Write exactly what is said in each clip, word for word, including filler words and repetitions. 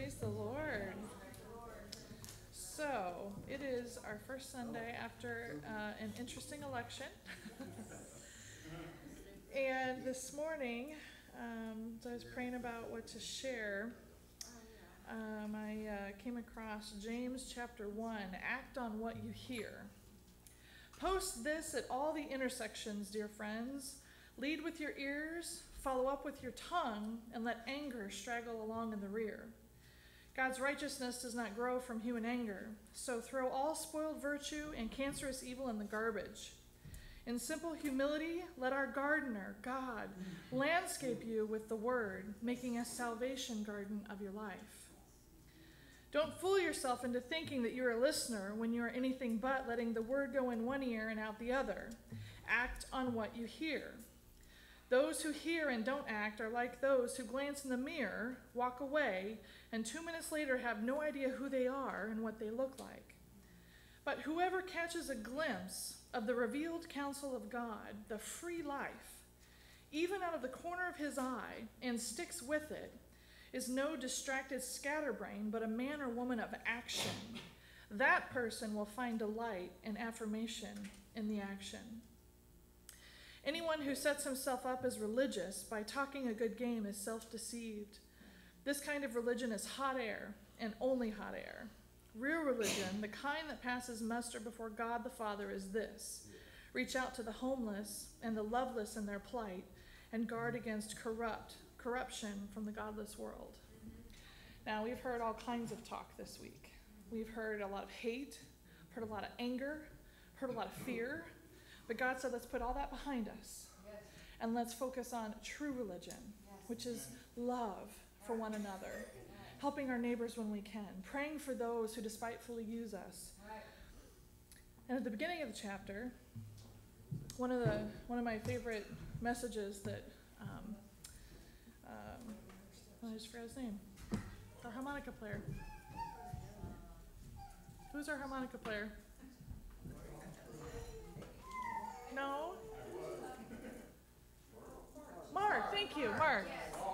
Praise the Lord. So, it is our first Sunday after uh, an interesting election. And this morning, um, as I was praying about what to share, um, I uh, came across James chapter one, act on what you hear. Post this at all the intersections, dear friends. Lead with your ears, follow up with your tongue, and let anger straggle along in the rear. God's righteousness does not grow from human anger, so throw all spoiled virtue and cancerous evil in the garbage. In simple humility, let our gardener, God, landscape you with the word, making a salvation garden of your life. Don't fool yourself into thinking that you're a listener when you are anything but letting the word go in one ear and out the other. Act on what you hear. Those who hear and don't act are like those who glance in the mirror, walk away, and two minutes later have no idea who they are and what they look like. But whoever catches a glimpse of the revealed counsel of God, the free life, even out of the corner of his eye, and sticks with it, is no distracted scatterbrain, but a man or woman of action. That person will find delight and affirmation in the action. Anyone who sets himself up as religious by talking a good game is self-deceived. This kind of religion is hot air, and only hot air. Real religion, the kind that passes muster before God the Father, is this: reach out to the homeless and the loveless in their plight, and guard against corrupt corruption from the godless world. Now, we've heard all kinds of talk this week. We've heard a lot of hate, heard a lot of anger, heard a lot of fear. But God said, let's put all that behind us, yes, and let's focus on true religion, yes, which is love for one another, right, helping our neighbors when we can, praying for those who despitefully use us. Right. And at the beginning of the chapter, one of the one of my favorite messages that um, um, I just forgot his name. Our harmonica player. Who's our harmonica player? No? Mark, thank you, Mark.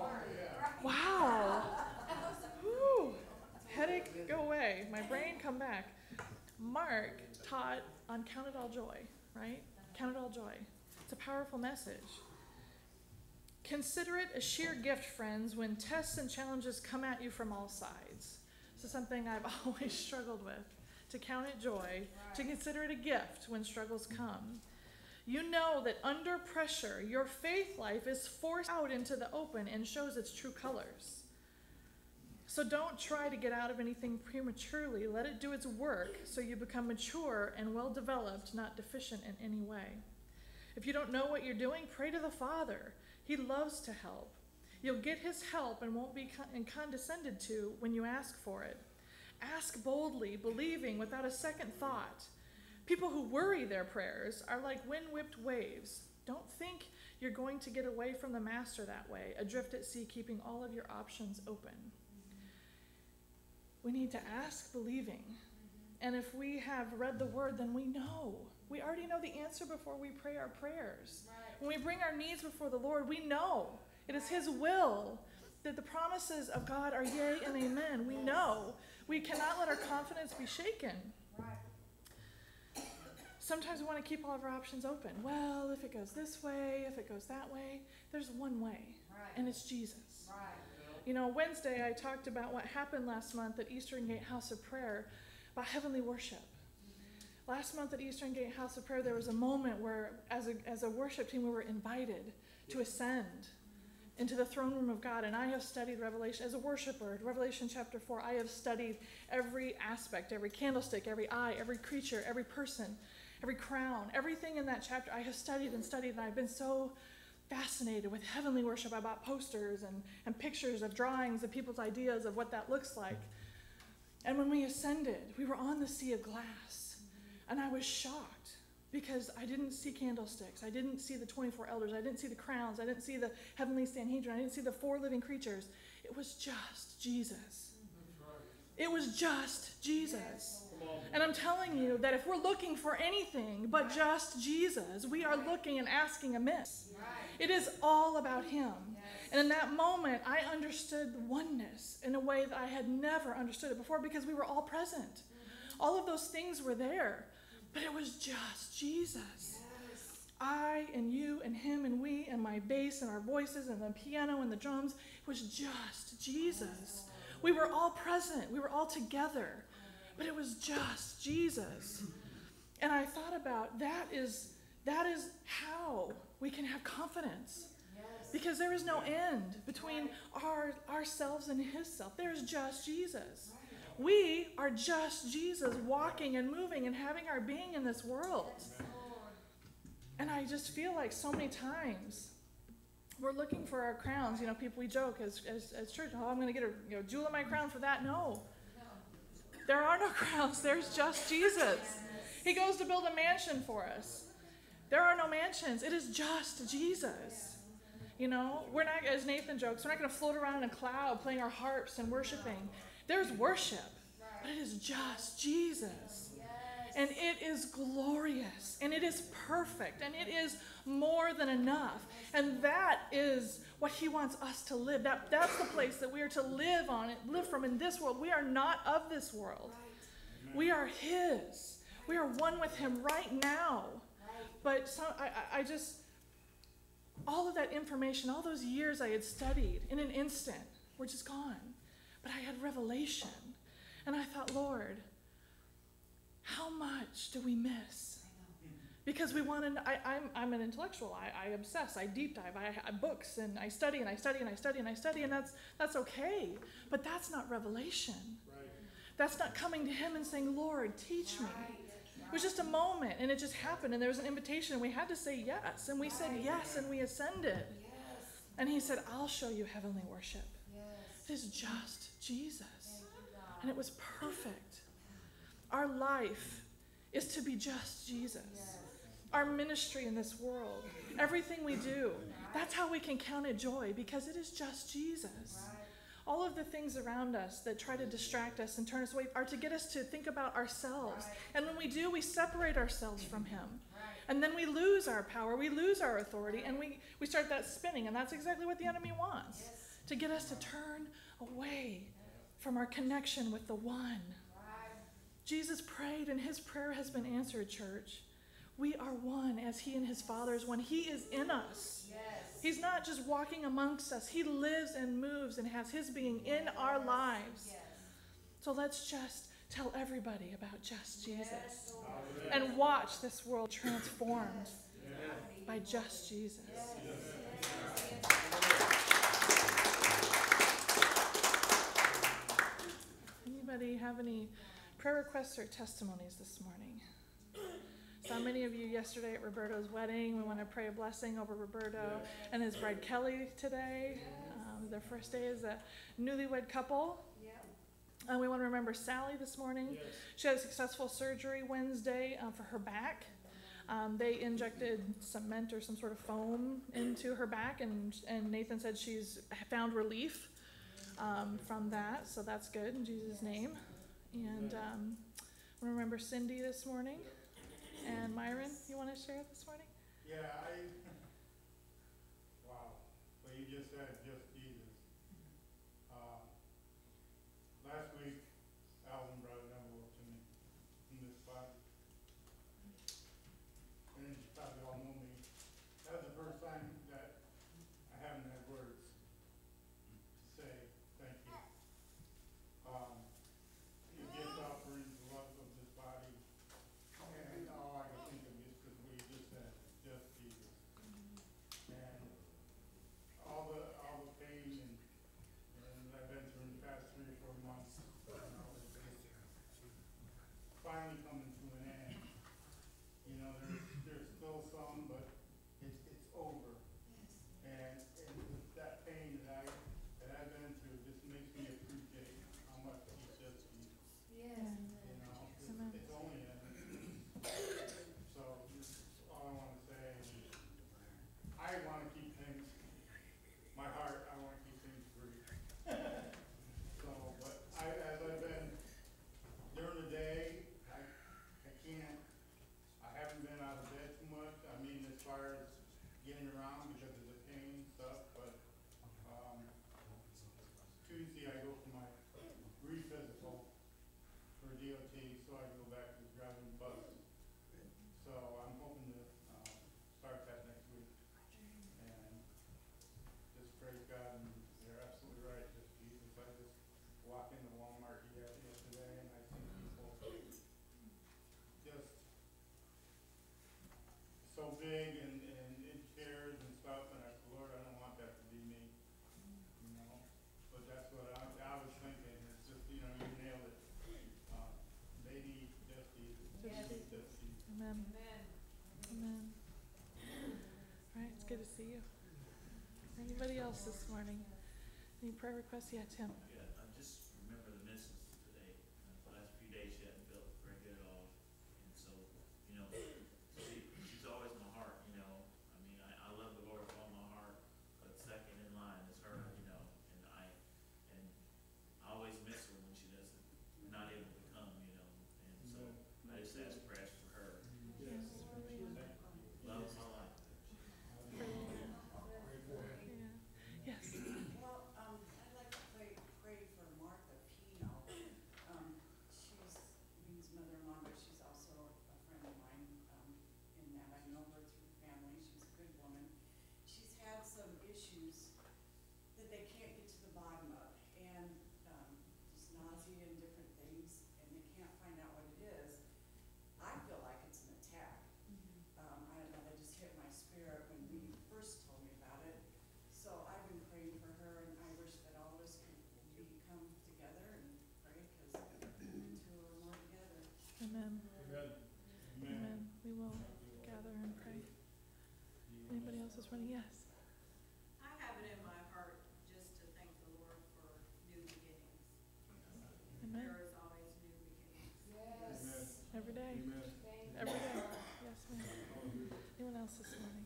Wow. Whew. Headache, go away. My brain, come back. Mark taught on Count It All Joy, right? Count It All Joy. It's a powerful message. Consider it a sheer gift, friends, when tests and challenges come at you from all sides. This is something I've always struggled with. To count it joy, to consider it a gift when struggles come. You know that under pressure, your faith life is forced out into the open and shows its true colors. So don't try to get out of anything prematurely. Let it do its work so you become mature and well-developed, not deficient in any way. If you don't know what you're doing, pray to the Father. He loves to help. You'll get his help and won't be con- condescended to when you ask for it. Ask boldly, believing without a second thought. People who worry their prayers are like wind-whipped waves. Don't think you're going to get away from the master that way, adrift at sea, keeping all of your options open. We need to ask believing. And if we have read the word, then we know. We already know the answer before we pray our prayers. Right. When we bring our needs before the Lord, we know it is his will that the promises of God are yea and amen. We know. We cannot let our confidence be shaken. Right. Sometimes we want to keep all of our options open. Well, if it goes this way, if it goes that way, there's one way, right, and it's Jesus. Right. You know, Wednesday I talked about what happened last month at Eastern Gate House of Prayer about heavenly worship. Mm-hmm. Last month at Eastern Gate House of Prayer, there was a moment where, as a, as a worship team, we were invited to ascend into the throne room of God. And I have studied Revelation as a worshiper. Revelation chapter four, I have studied every aspect, every candlestick, every eye, every creature, every person, every crown, everything in that chapter. I have studied and studied, and I've been so fascinated with heavenly worship. I bought posters and, and pictures of drawings of people's ideas of what that looks like. And when we ascended, we were on the sea of glass. And I was shocked because I didn't see candlesticks. I didn't see the twenty-four elders. I didn't see the crowns. I didn't see the heavenly Sanhedrin. I didn't see the four living creatures. It was just Jesus. It was just Jesus. And I'm telling you that if we're looking for anything but just Jesus, we are looking and asking amiss. It is all about him. And in that moment, I understood oneness in a way that I had never understood it before because we were all present. Mm-hmm. All of those things were there, but it was just Jesus. Yes. I and you and him and we and my bass and our voices and the piano and the drums. It was just Jesus. We were all present. We were all together, but it was just Jesus. And I thought about that is that is how we can have confidence. Because there is no end between our ourselves and his self. There's just Jesus. We are just Jesus walking and moving and having our being in this world. And I just feel like so many times we're looking for our crowns. You know, people, we joke as, as, as church, oh, I'm going to get a you know, jewel in my crown for that. No. There are no crowns. There's just Jesus. He goes to build a mansion for us. There are no mansions. It is just Jesus. You know, we're not, as Nathan jokes, we're not going to float around in a cloud playing our harps and worshiping. There's worship, but it is just Jesus. And it is glorious, and it is perfect, and it is more than enough. And that is what he wants us to live. That, that's the place that we are to live on, live from in this world. We are not of this world. We are his. We are one with him right now. But so, I, I just... all of that information, all those years I had studied in an instant were just gone. But I had revelation. And I thought, Lord, how much do we miss? Because we want to, I, I'm, I'm an intellectual. I, I obsess. I deep dive. I, I books and I study and I study and I study and I study, and that's, that's okay. But that's not revelation. Right. That's not coming to him and saying, Lord, teach me. It was just a moment, and it just happened, and there was an invitation, and we had to say yes, and we said yes, and we ascended. Yes. And he said, I'll show you heavenly worship. Yes. It is just Jesus, and it was perfect. Our life is to be just Jesus. Yes. Our ministry in this world, everything we do, that's how we can count it joy, because it is just Jesus. Right. All of the things around us that try to distract us and turn us away are to get us to think about ourselves. Right. And when we do, we separate ourselves from him. Right. And then we lose our power, we lose our authority, and we, we start that spinning. And that's exactly what the enemy wants, yes. to get us to turn away from our connection with the one. Right. Jesus prayed, and his prayer has been answered, church. We are one as he and his Father is one. He is in us. Yes. He's not just walking amongst us. He lives and moves and has his being in our lives. Yes. So let's just tell everybody about just Jesus. Yes. And watch this world transformed yes. by just Jesus. Yes. Yes. Anybody have any prayer requests or testimonies this morning? Saw many of you yesterday at Roberto's wedding. We want to pray a blessing over Roberto and his bride Kelly today. Um, their first day as a newlywed couple. Uh, we want to remember Sally this morning. She had a successful surgery Wednesday uh, for her back. Um, they injected cement or some sort of foam into her back, and, and Nathan said she's found relief um, from that, so that's good in Jesus' name. And um, we remember Cindy this morning. And Myron, you want to share this morning? Yeah, I, wow, well, you just said just Jesus. Uh, last week, Alvin brought an envelope to me in this spot. And you probably all know me. That was the first time that I haven't had words to say thank you. Um, your gift offerings, the love of this body. And all I can think of is because we just said, just Jesus. And all the all walk into Walmart ye- yesterday and I see people just so big and, and in chairs and stuff, and I said, Lord, I don't want that to be me, you know? But that's what I, I was thinking, it's just, you know, you nailed it. Uh, they need, just Jesus, they need just Jesus. Amen. Amen. All right, it's good to see you. Anybody else this morning? Any prayer requests? Yeah, Tim. Yeah, I just remember the missus today. Uh, the last few days she hadn't felt very good at all. And so, you know, she, she's always in my heart, you know. I mean, I, I love the Lord with all my heart, but second in line is her, you know. And I and I always miss her when she doesn't, not able to come, you know. And so I just ask prayers for her. Yes. Love of my life. Yeah. Yes. Well, um, I'd like to pray, pray for Martha Pino. Um, she's Lee's mother-in-law, but she's also a friend of mine, um, in that I know her through family. She's a good woman. She's had some issues that they can't get to the bottom of, and, um, just nausea and different things, and they can't find out what it is. I feel like it's an attack. Um, I don't know, that just hit my spirit when we first told me about it. So I've been praying for her, and I wish that all of us could we come together and pray, because two or more together. Amen. Amen. Amen. We will gather and pray. Anybody else is running? Yes. I have it in my heart just to thank the Lord for new beginnings. Amen. There is always new beginnings. Yes. Every day. Amen. Every day. Yes, ma'am. Anyone else this morning?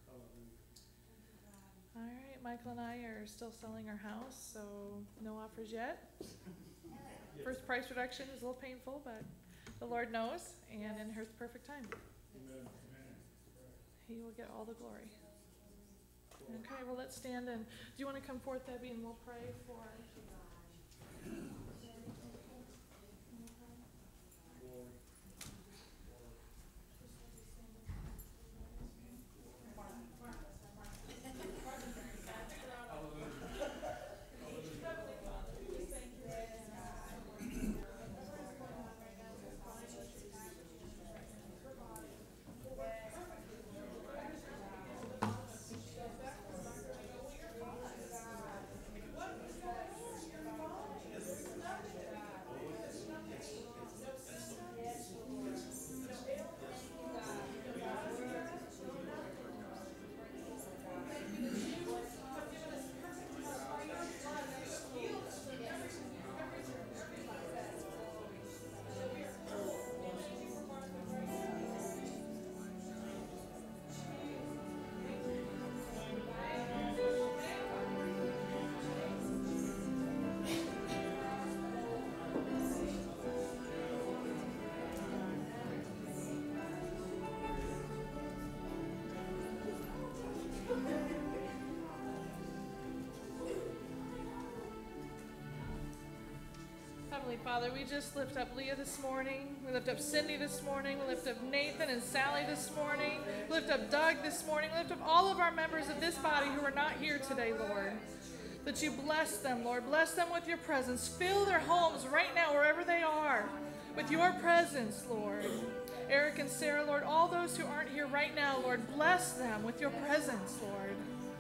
All right, Michael and I are still selling our house, so no offers yet. First price reduction is a little painful, but the Lord knows, and in His perfect time, Amen. He will get all the glory. Okay, well, let's stand, and do you want to come forth, Debbie, and we'll pray for... Heavenly Father, we just lift up Leah this morning. We lift up Cindy this morning. We lift up Nathan and Sally this morning. We lift up Doug this morning. We lift up all of our members of this body who are not here today, Lord. That you bless them, Lord. Bless them with your presence. Fill their homes right now, wherever they are, with your presence, Lord. Eric and Sarah, Lord, all those who aren't here right now, Lord, bless them with your presence, Lord.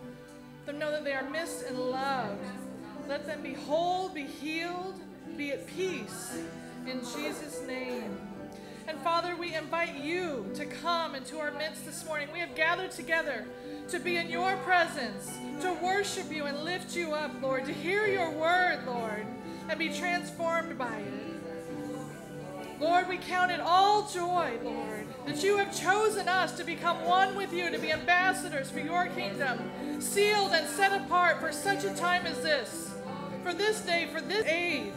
Let them know that they are missed and loved. Let them be whole, be healed, be at peace, in Jesus' name. And Father, we invite you to come into our midst this morning. We have gathered together to be in your presence, to worship you and lift you up, Lord, to hear your word, Lord, and be transformed by it. Lord, we count it all joy, Lord, that you have chosen us to become one with you, to be ambassadors for your kingdom, sealed and set apart for such a time as this, for this day, for this age.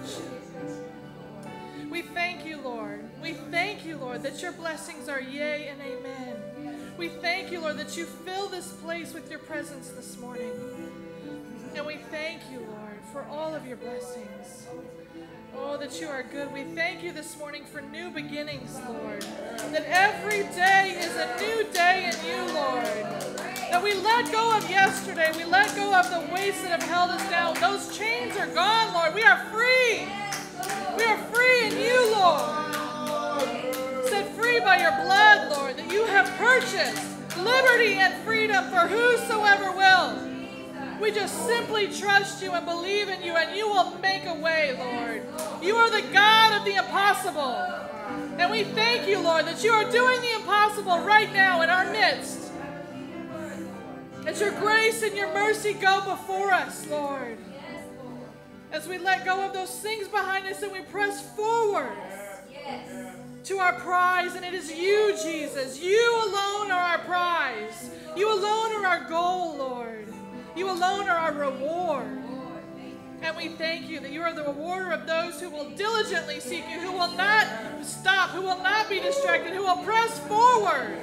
We thank you, Lord. We thank you, Lord, that your blessings are yea and amen. We thank you, Lord, that you fill this place with your presence this morning. And we thank you, Lord, for all of your blessings. Oh, that you are good. We thank you this morning for new beginnings, Lord. That every day is a new day in you, Lord. That we let go of yesterday. We let go of the weights that have held us down. Those chains are gone, Lord. We are free. We are free in you, Lord. Set free by your blood, Lord, that you have purchased liberty and freedom for whosoever will. We just simply trust you and believe in you, and you will make a way, Lord. You are the God of the impossible. And we thank you, Lord, that you are doing the impossible right now in our midst. As your grace and your mercy go before us, Lord. As we let go of those things behind us and we press forward to our prize, and it is you, Jesus. You alone are our prize. You alone are our goal, Lord. You alone are our reward. And we thank you that you are the rewarder of those who will diligently seek you, who will not stop, who will not be distracted, who will press forward.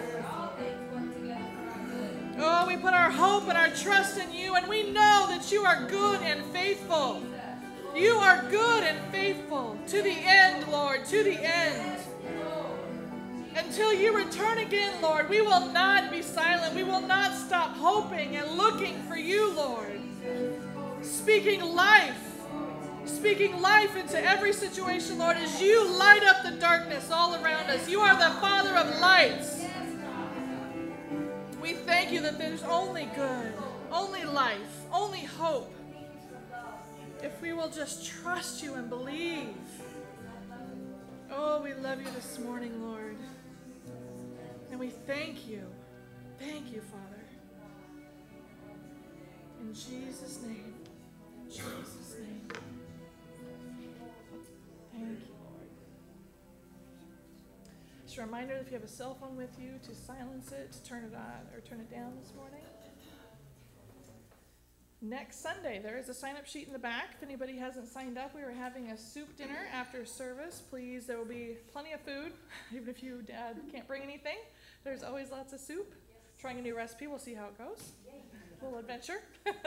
Oh, we put our hope and our trust in you, and we know that you are good and faithful. You are good and faithful to the end, Lord, to the end. Until you return again, Lord, we will not be silent. We will not stop hoping and looking for you, Lord. Speaking life, speaking life into every situation, Lord, as you light up the darkness all around us. You are the Father of lights. We thank you that there's only good, only life, only hope. If we will just trust you and believe. Oh, we love you this morning, Lord. And we thank you. Thank you, Father. In Jesus' name. In Jesus' name. Thank you, Lord. Just a reminder, if you have a cell phone with you, to silence it, to turn it on or turn it down this morning. Next Sunday, there is a sign-up sheet in the back. If anybody hasn't signed up, we are having a soup dinner after service. Please, there will be plenty of food. Even if you uh, can't bring anything, there's always lots of soup. Yes. Trying a new recipe, we'll see how it goes. A little adventure.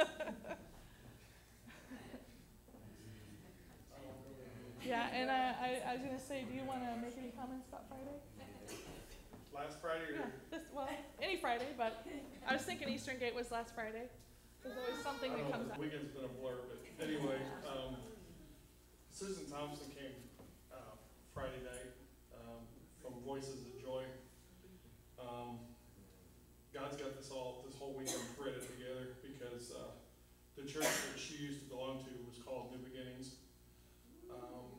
Yeah, and uh, I, I was going to say, do you want to make any comments about Friday? Last Friday? Or? Yeah, this, well, any Friday, but I was thinking Eastern Gate was last Friday. There's always something that comes up. The weekend's been a blur, but anyway, um, Susan Thompson came uh, Friday night um, from Voices of Joy. Um, God's got this all this whole weekend threaded together because uh, the church that she used to belong to was called New Beginnings, um,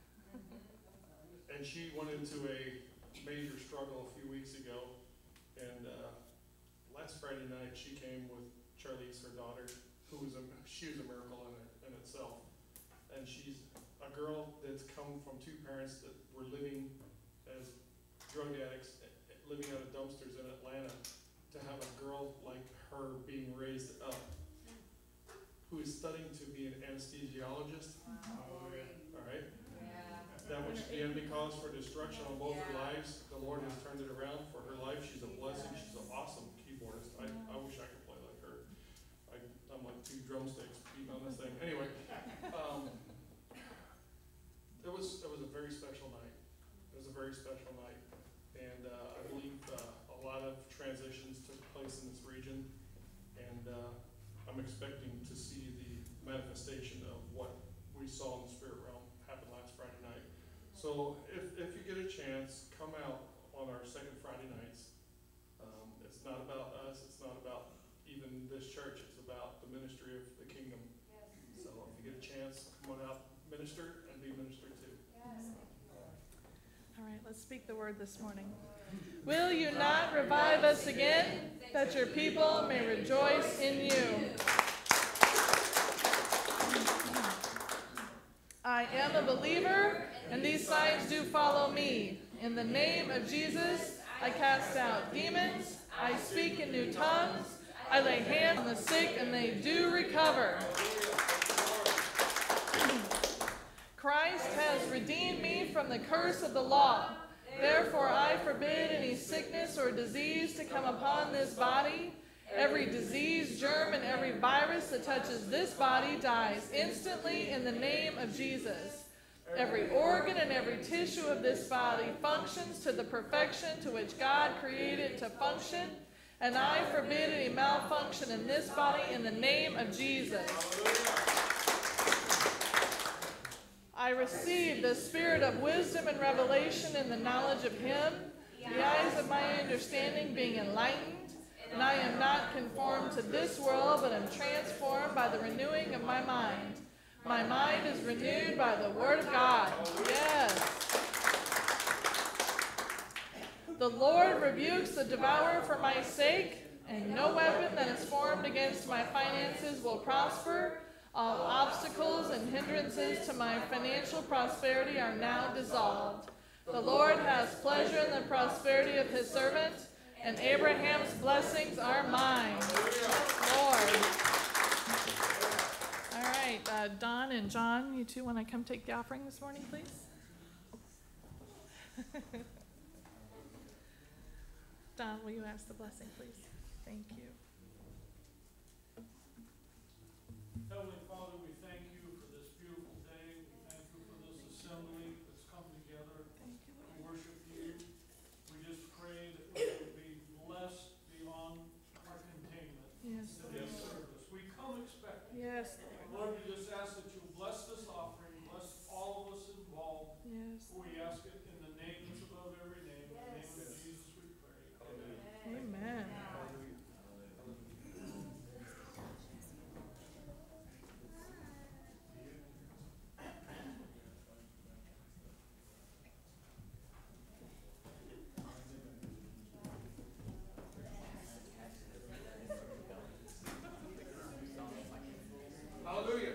and she went into a major struggle a few weeks ago. And uh, last Friday night, she came with Charlize, her daughter, who was a she was a miracle in, it, in itself, and she's a girl that's come from two parents that were living as drug addicts, living out of dumpsters in Atlanta. To have a girl like her being raised up, who is studying to be an anesthesiologist, all right? That which the enemy caused for destruction on both her lives, the Lord has turned it around for her life. She's a blessing. She's an awesome keyboardist. I, I wish I could play like her. I, I'm like two drumsticks beating on this thing. Anyway, um, it was it was a very special night. It was a very special night, and uh, I believe uh, a lot of transitions took place in this region, and uh, I'm expecting to see the manifestation of what we saw in the spirit realm happen last Friday night. So if if you get a chance, come out on our second Friday nights. Um, it's not about us. It's not about even this church. It's about the ministry of the kingdom. Yes. So if you get a chance, come on out, minister, and be ministered to. Yes. All right, let's speak the word this morning. Will you not revive us again, that your people may rejoice in you? I am a believer, and these signs do follow me. In the name of Jesus, I cast out demons, I speak in new tongues, I lay hands on the sick, and they do recover. Christ has redeemed me from the curse of the law. Therefore I forbid any sickness or disease to come upon this body. Every disease, germ, and every virus that touches this body dies instantly in the name of Jesus. Every organ and every tissue of this body functions to the perfection to which God created it to function. And I forbid any malfunction in this body in the name of Jesus. I receive the spirit of wisdom and revelation in the knowledge of him, the eyes of my understanding being enlightened, and I am not conformed to this world, but am transformed by the renewing of my mind. My mind is renewed by the word of God. Yes. The Lord rebukes the devourer for my sake, and no weapon that is formed against my finances will prosper. All obstacles and hindrances to my financial prosperity are now dissolved. The Lord has pleasure in the prosperity of his servant, and Abraham's blessings are mine. Lord. All right, uh, Don and John, you two want to come take the offering this morning, please? Don, will you ask the blessing, please? Thank you. Heavenly Father, we thank you for this beautiful day. We thank you for this assembly that's come together Thank you, to Lord. worship you. We just pray that we would be blessed beyond our containment Yes, in Lord. this service. We come expecting. Yes, Lord, we just ask that you bless this offering, bless all of us involved. yes. We ask it in the name that's above every name. In the name of Jesus we pray. Amen. Amen. Hallelujah.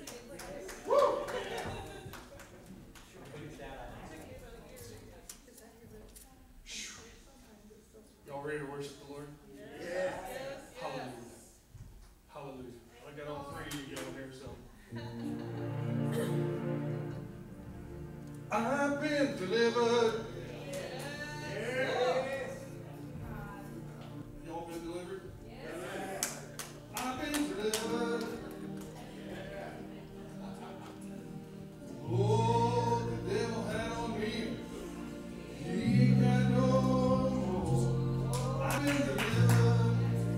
Y'all ready to worship the Lord? Yes. Hallelujah. Hallelujah. I got all three of you down here, so. I've been delivered. Yes. Y'all been delivered? I've been delivered. Oh, the devil had on me. He got no more. I've been delivered.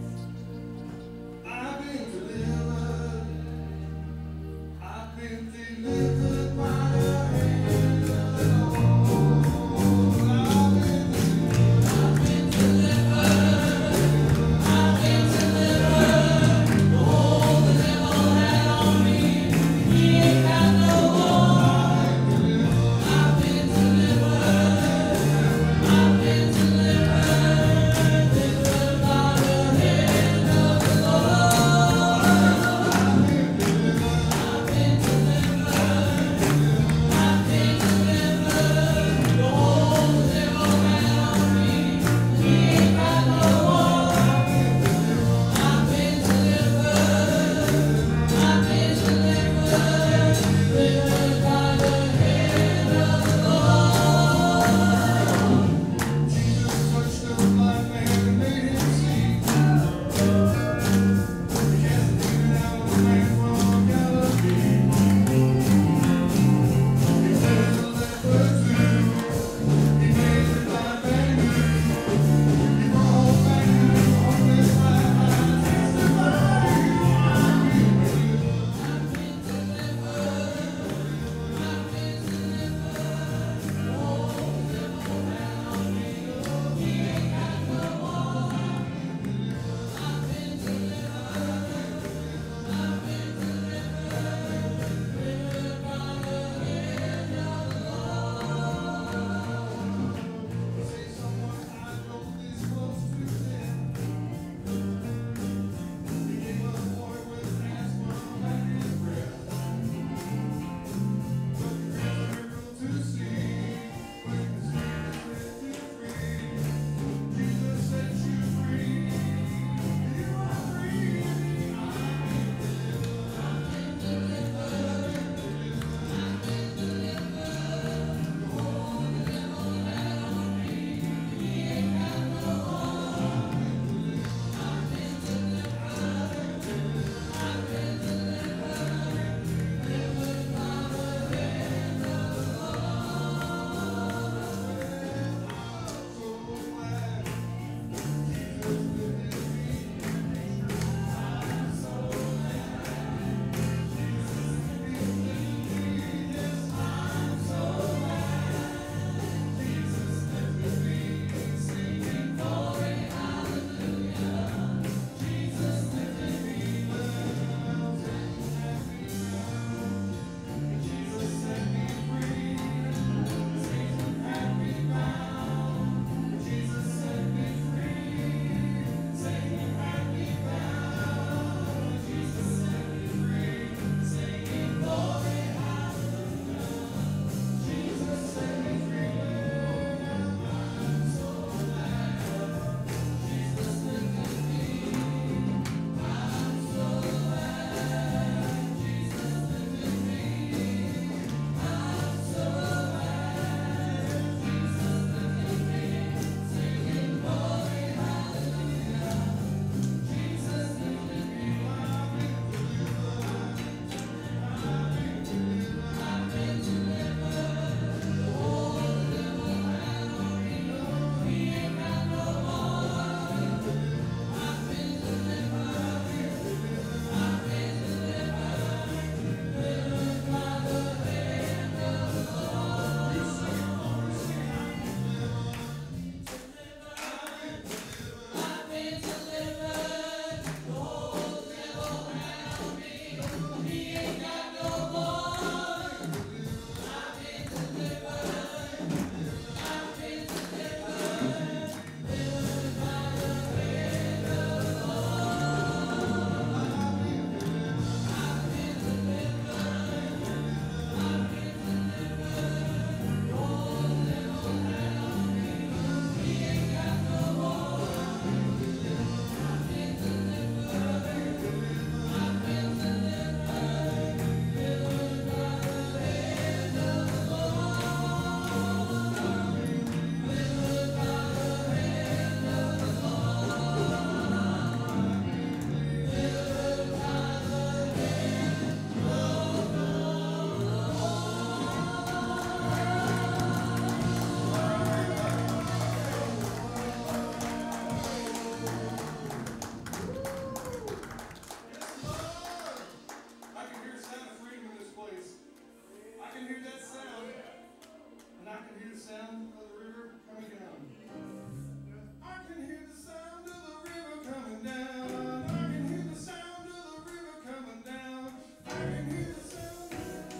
I've been delivered. I've been delivered by the hand of the Lord. can hear that sound. And I can hear the sound of the river coming down. I can hear the sound of the river coming down. I can hear the sound of the river coming down. I can hear the sound.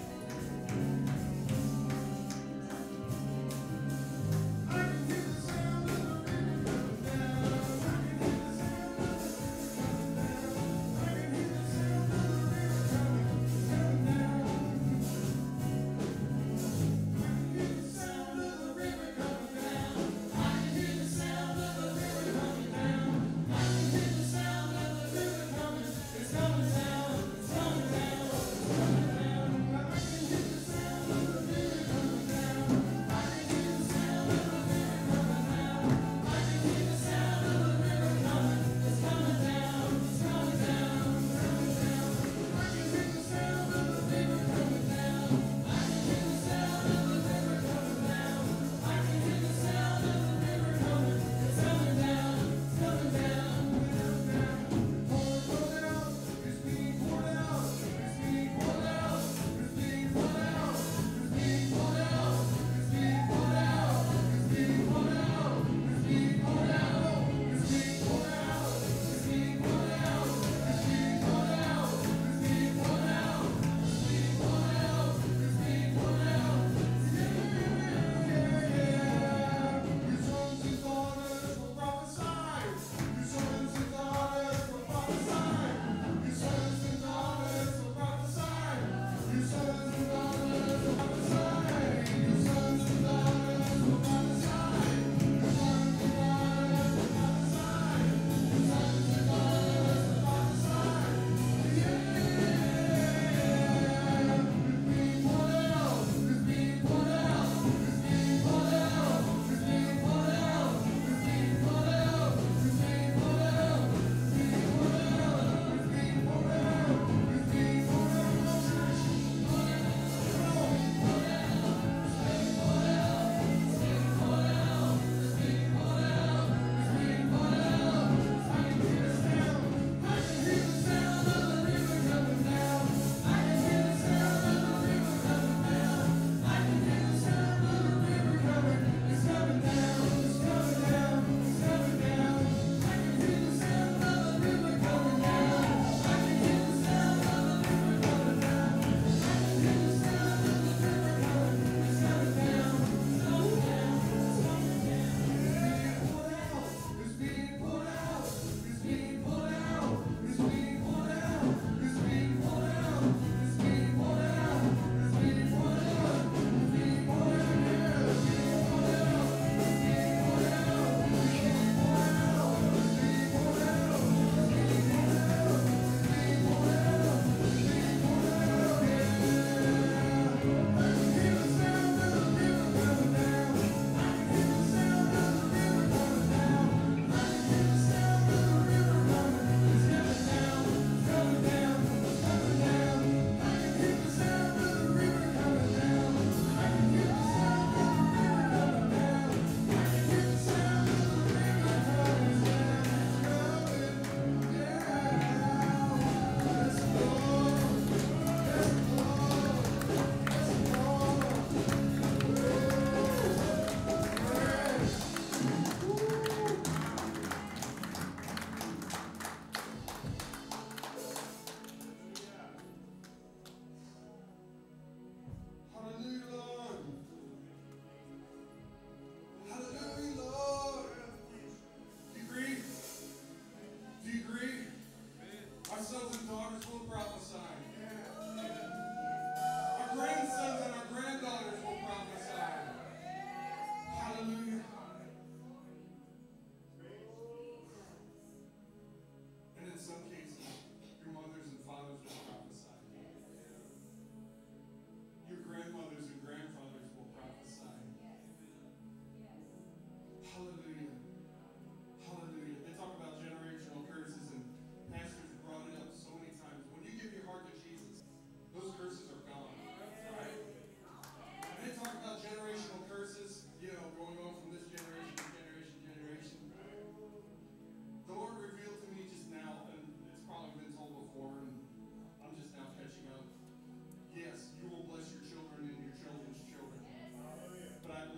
I can hear the sound of the river coming down. I can hear the sound of the river coming down. I can hear the sound of the river coming, coming down. I can hear the sound of the river coming down. I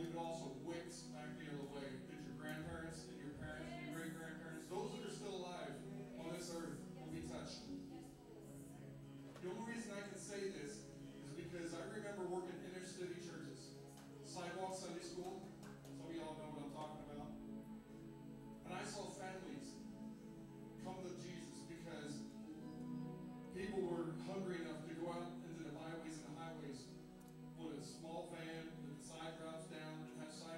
believe it also wicks back the other way. That your grandparents and your parents and your great-grandparents, those that are still alive on this earth, will be touched. The only reason I can say this is because I remember working in inner city churches, sidewalk Sunday school. Some of y'all know what I'm talking about. And I saw families come to Jesus because people were hungry enough to go out into the byways and the highways, put a small van with the side drops down and have side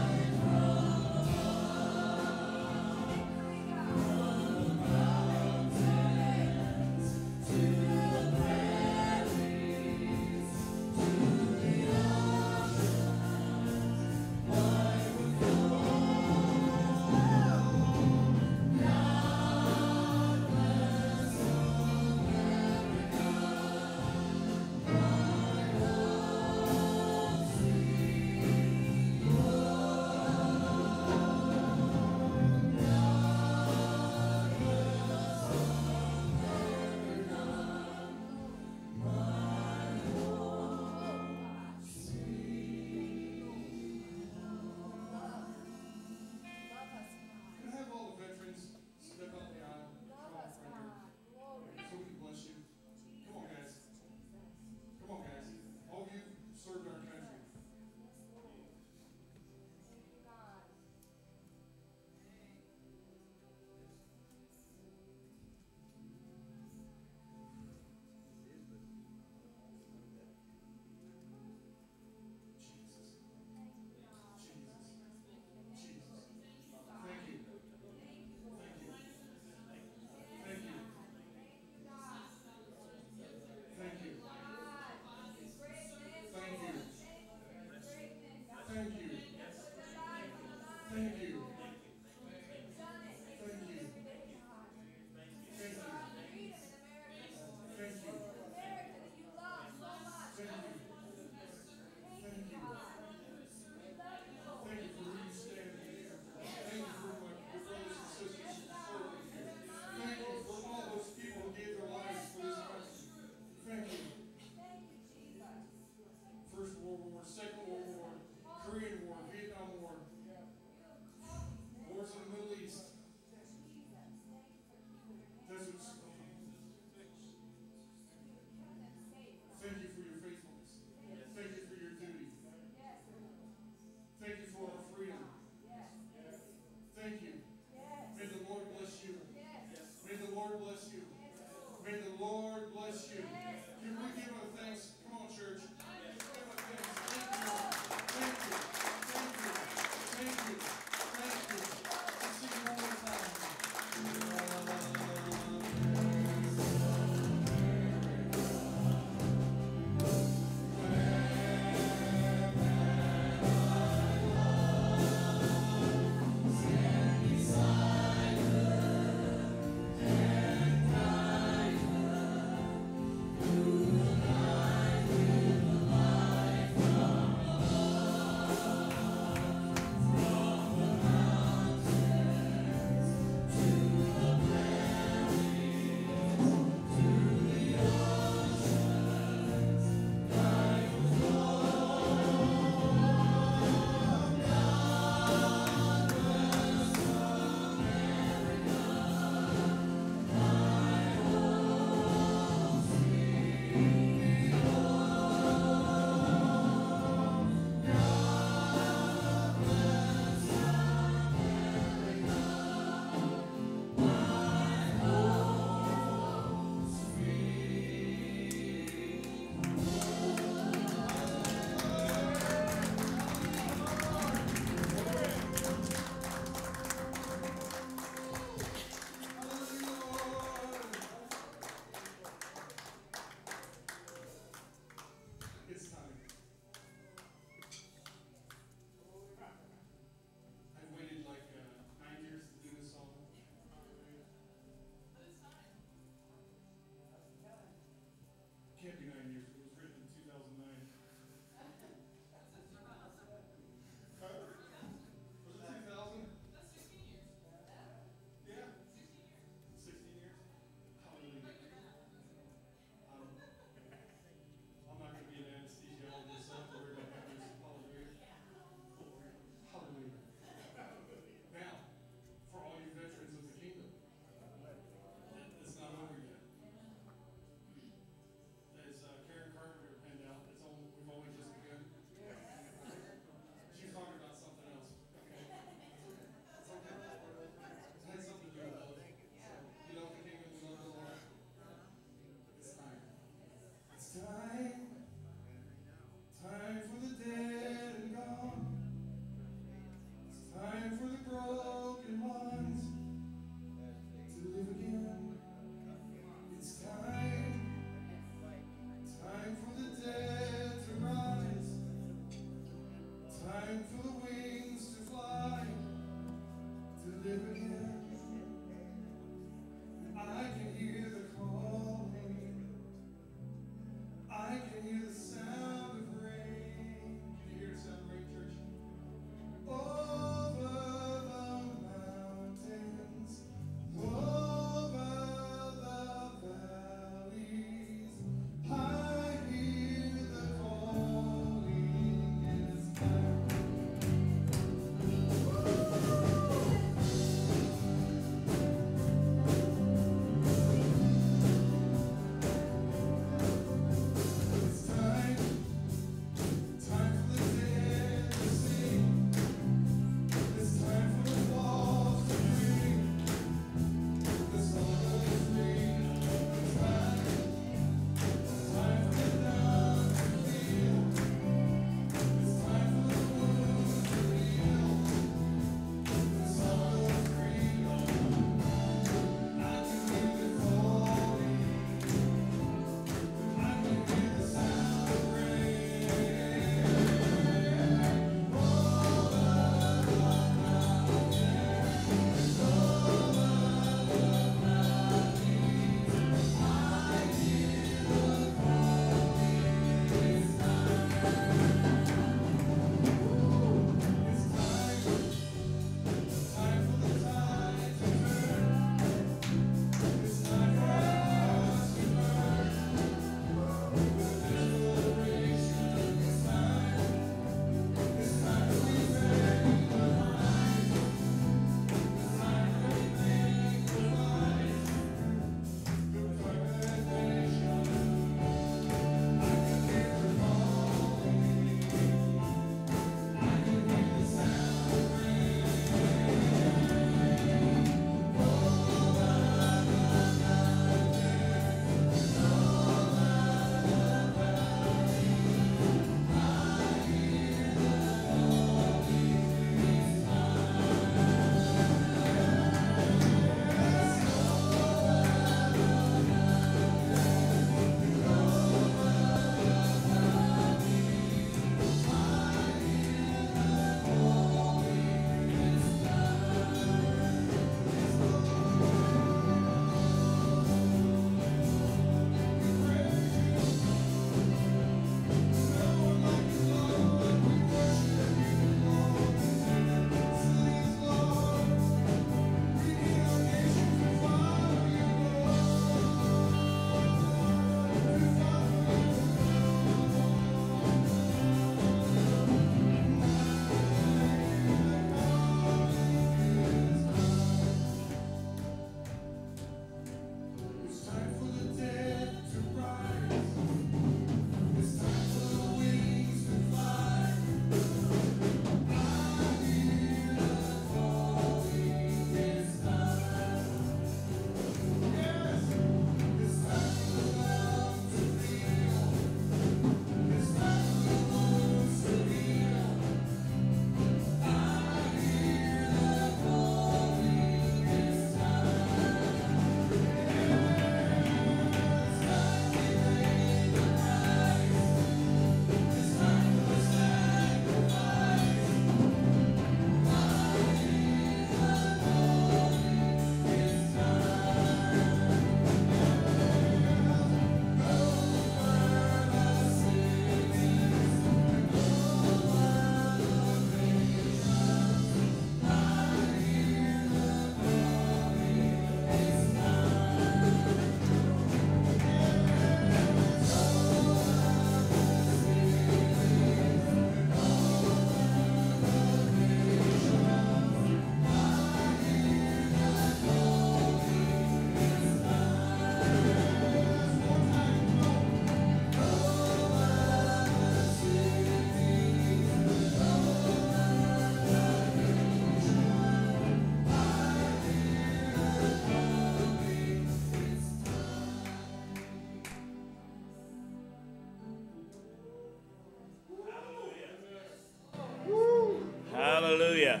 Hallelujah.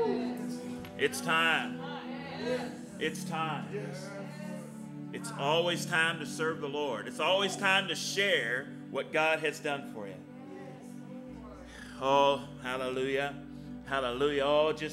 It's time. It's time. It's always time to serve the Lord. It's always time to share what God has done for you. Oh, hallelujah. Hallelujah. Oh, just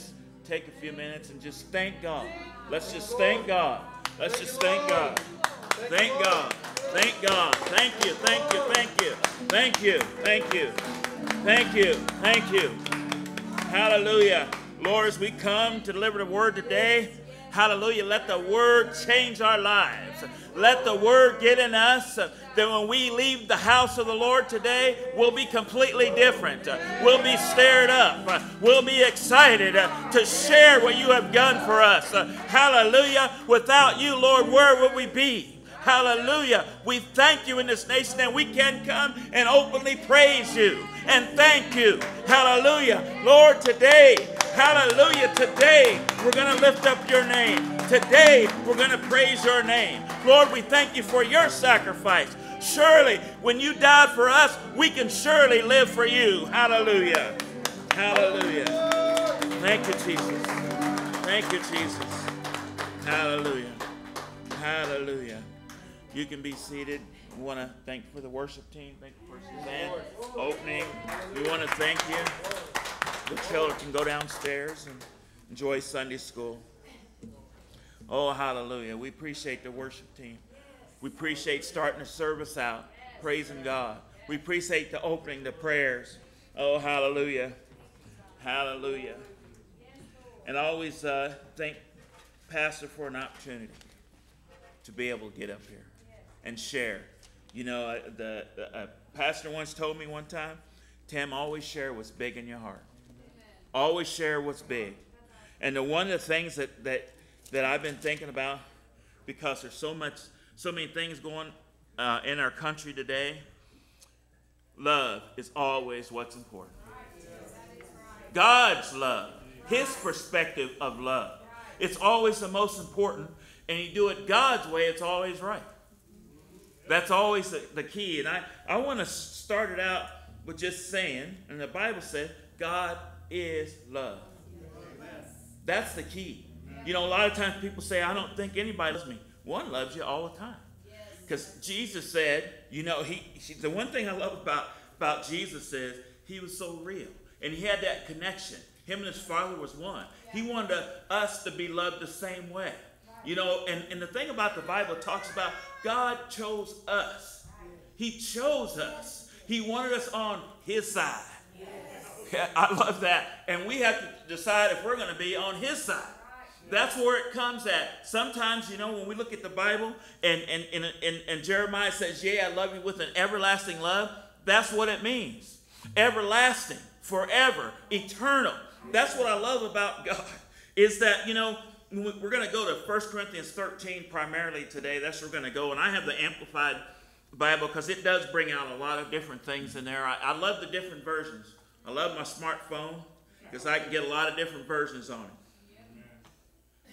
take a few minutes and just thank God. Let's just thank God. Let's just thank God. Thank God. Thank God. Thank you. Thank you. Thank you. Thank you. Thank you. Thank you. Thank you. Hallelujah. Lord, as we come to deliver the word today, hallelujah, let the word change our lives. Let the word get in us that when we leave the house of the Lord today, we'll be completely different. We'll be stirred up. We'll be excited to share what you have done for us. Hallelujah. Without you, Lord, where would we be? Hallelujah. We thank you in this nation, and we can come and openly praise you and thank you. Hallelujah. Lord, today, hallelujah, today we're going to lift up your name. Today we're going to praise your name. Lord, we thank you for your sacrifice. Surely, when you died for us, we can surely live for you. Hallelujah. Hallelujah. Thank you, Jesus. Thank you, Jesus. Hallelujah. Hallelujah. You can be seated. We want to thank you for the worship team. Thank you for Suzanne opening. We want to thank you. The children can go downstairs and enjoy Sunday school. Oh, hallelujah. We appreciate the worship team. We appreciate starting the service out, praising God. We appreciate the opening, the prayers. Oh, hallelujah. Hallelujah. And I always uh, thank Pastor for an opportunity to be able to get up here and share. You know, the, the uh, pastor once told me one time, Tim, always share what's big in your heart. Always share what's big. And the, one of the things that, that, that I've been thinking about, because there's so much, so many things going uh, in our country today, love is always what's important. God's love, his perspective of love. It's always the most important, and you do it God's way, it's always right. That's always the, the key. And I, I want to start it out with just saying, and the Bible says, God is love. That's the key. You know, a lot of times people say, I don't think anybody loves me. One loves you all the time. Because Jesus said, you know, he, he the one thing I love about, about Jesus is he was so real. And he had that connection. Him and his Father was one. He wanted to, us to be loved the same way. You know, and, and the thing about the Bible talks about God chose us. He chose us. He wanted us on his side. Yeah, I love that. And we have to decide if we're going to be on his side. That's where it comes at. Sometimes, you know, when we look at the Bible and, and, and, and, and Jeremiah says, yeah, I love you with an everlasting love. That's what it means. Everlasting, forever, eternal. That's what I love about God, is that, you know, we're going to go to First Corinthians thirteen primarily today. That's where we're going to go. And I have the Amplified Bible because it does bring out a lot of different things in there. I, I love the different versions. I love my smartphone because I can get a lot of different versions on it.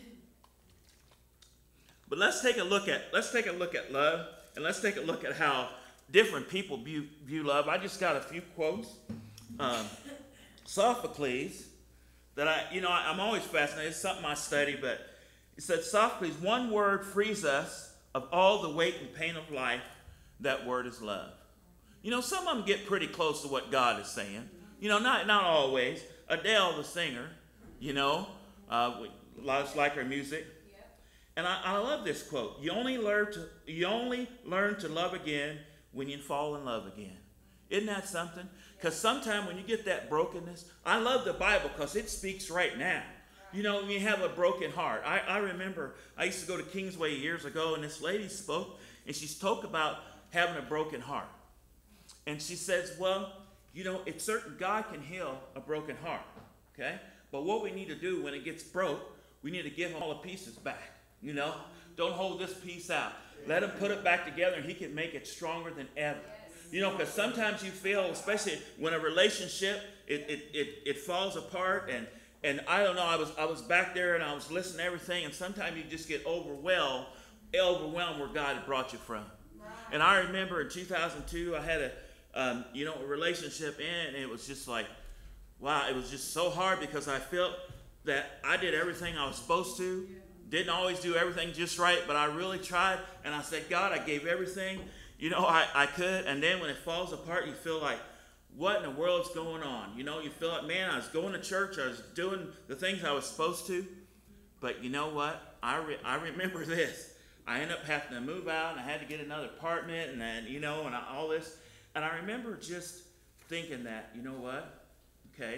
But let's take a look at let's take a look at love, and let's take a look at how different people view, view love. I just got a few quotes. Um, Sophocles, that I, you know, I, I'm always fascinated. It's something I study, but he said, Sophocles, one word frees us of all the weight and pain of life. That word is love. You know, some of them get pretty close to what God is saying. You know, not not always. Adele, the singer, you know, uh, we lots like her music. And I, I love this quote. You only learn to you only learn to love again when you fall in love again. Isn't that something? Because sometimes when you get that brokenness, I love the Bible because it speaks right now. You know, when you have a broken heart. I, I remember I used to go to Kingsway years ago, and this lady spoke, and she spoke about having a broken heart. And she says, well, you know, it's certain God can heal a broken heart, okay? But what we need to do when it gets broke, we need to give him all the pieces back, you know? Don't hold this piece out. Let him put it back together, and he can make it stronger than ever. You know, because sometimes you feel, especially when a relationship, it, it, it, it falls apart, and, and I don't know, I was I was back there, and I was listening to everything, and sometimes you just get overwhelmed, overwhelmed where God had brought you from. Right. And I remember in two thousand two, I had a, um, you know, a relationship in, and it was just like, wow, it was just so hard because I felt that I did everything I was supposed to, didn't always do everything just right, but I really tried, and I said, God, I gave everything, you know, I, I could, and then when it falls apart, you feel like, what in the world's going on? You know, you feel like, man, I was going to church, I was doing the things I was supposed to. But you know what? I, re- I remember this. I ended up having to move out, and I had to get another apartment, and then, you know, and all this. And I remember just thinking that, you know what? Okay,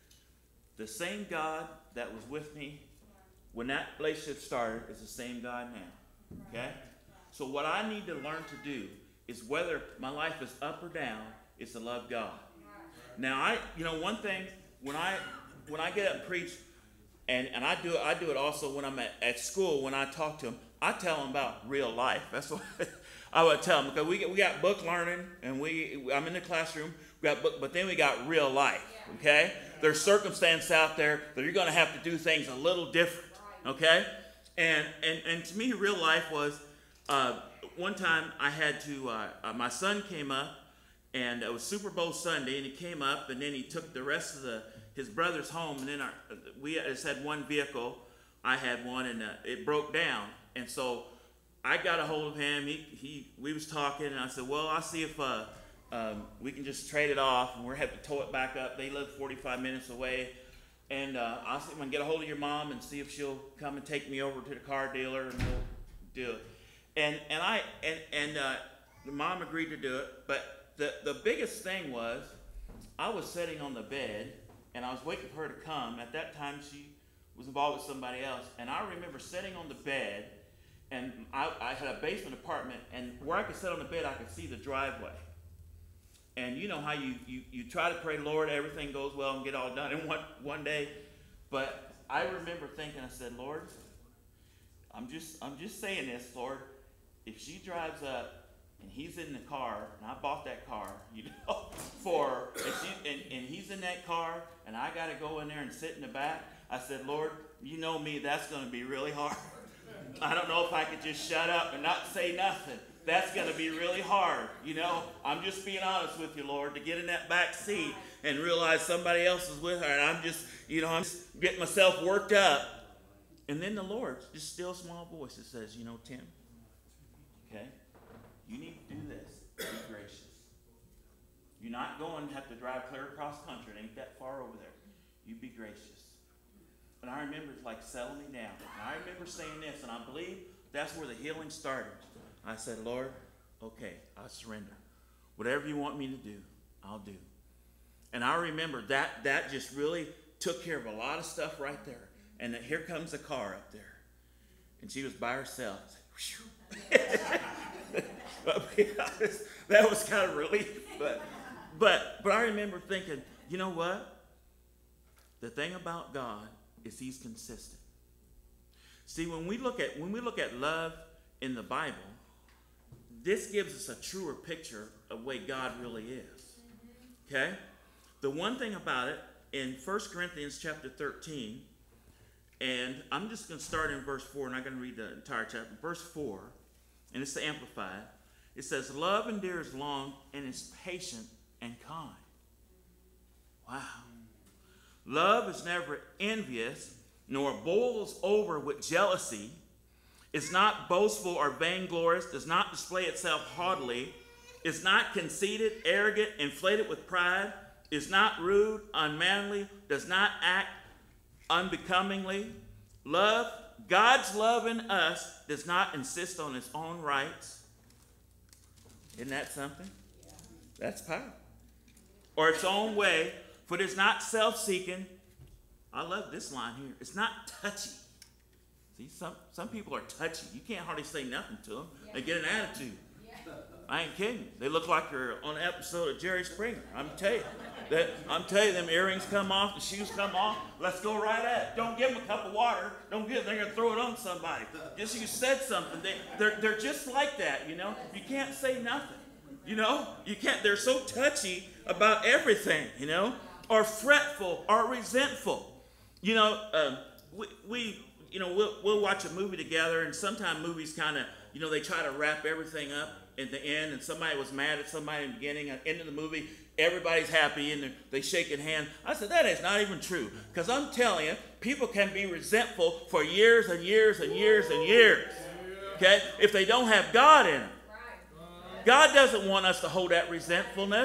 the same God that was with me when that relationship started is the same God now. Okay? So what I need to learn to do is, whether my life is up or down, is to love God. Now, I, you know, one thing, when I when I get up and preach, and, and I do it, I do it also when I'm at, at school, when I talk to them, I tell them about real life. That's what I would tell them, because we get, we got book learning, and we I'm in the classroom, we got book, but then we got real life. Okay? There's circumstance out there that you're going to have to do things a little different. Okay? And and and to me, real life was, uh, one time I had to, uh, uh, my son came up, and it was Super Bowl Sunday, and he came up, and then he took the rest of the his brothers home, and then our, we just had one vehicle. I had one, and uh, it broke down, and so I got a hold of him. He he we was talking, and I said, well, I'll see if uh, um, we can just trade it off, and we're having to tow it back up. They live forty-five minutes away. And uh, I'll see if I can get a hold of your mom and see if she'll come and take me over to the car dealer, and we'll do it. And and I and and uh, the mom agreed to do it. But the the biggest thing was, I was sitting on the bed, and I was waiting for her to come. At that time, she was involved with somebody else, and I remember sitting on the bed, and I, I had a basement apartment, and where I could sit on the bed, I could see the driveway. And you know how you, you, you try to pray, Lord, everything goes well and get all done in one, one day. But I remember thinking, I said, Lord, I'm just I'm just saying this, Lord. If she drives up and he's in the car, and I bought that car, you know, for her, and, she, and, and he's in that car, and I got to go in there and sit in the back, I said, Lord, you know me, that's going to be really hard. I don't know if I could just shut up and not say nothing. That's going to be really hard, you know. I'm just being honest with you, Lord, to get in that back seat and realize somebody else is with her, and I'm just, you know, I'm just getting myself worked up. And then the Lord, just still small voice, that says, you know, Tim, okay, you need to do this. Be gracious. You're not going to have to drive clear across country. It ain't that far over there. You be gracious. And I remember it's like settling me down. And I remember saying this, and I believe that's where the healing started. I said, Lord, okay, I surrender. Whatever you want me to do, I'll do. And I remember that that just really took care of a lot of stuff right there. And then here comes the car up there. And she was by herself. That was kind of relief. But, but, but I remember thinking, you know what? The thing about God is he's consistent. See, when we look at when we look at love in the Bible, this gives us a truer picture of the way God really is. Okay? The one thing about it, in First Corinthians chapter thirteen, and I'm just going to start in verse four, and I'm going to read the entire chapter. Verse four, and it's the Amplified. It says, love endures long and is patient and kind. Wow. Love is never envious, nor boils over with jealousy, is not boastful or vainglorious, does not display itself haughtily, is not conceited, arrogant, inflated with pride, is not rude, unmanly, does not act unbecomingly. Love, God's love in us does not insist on its own rights. Isn't that something? That's power. Or its own way, for it is not self-seeking. I love this line here. It's not touchy. See, some, some people are touchy. You can't hardly say nothing to them. They get an attitude. I ain't kidding. They look like they're on an episode of Jerry Springer. I'm telling you. That, I'm telling you, them earrings come off, the shoes come off. Let's go right at it. Don't give them a cup of water. Don't give them, they're going to throw it on somebody. Just you said something. They, they're, they're just like that, you know. You can't say nothing, you know. You can't. They're so touchy about everything, you know. Or fretful or resentful. You know, um, we, we, you know, we'll, we'll watch a movie together, and sometimes movies kind of, you know, they try to wrap everything up at the end, and somebody was mad at somebody in the beginning, and end of the movie, everybody's happy, and they shaking hands. I said, that is not even true, because I'm telling you, people can be resentful for years and years and years and years, okay, if they don't have God in them. God doesn't want us to hold that resentfulness.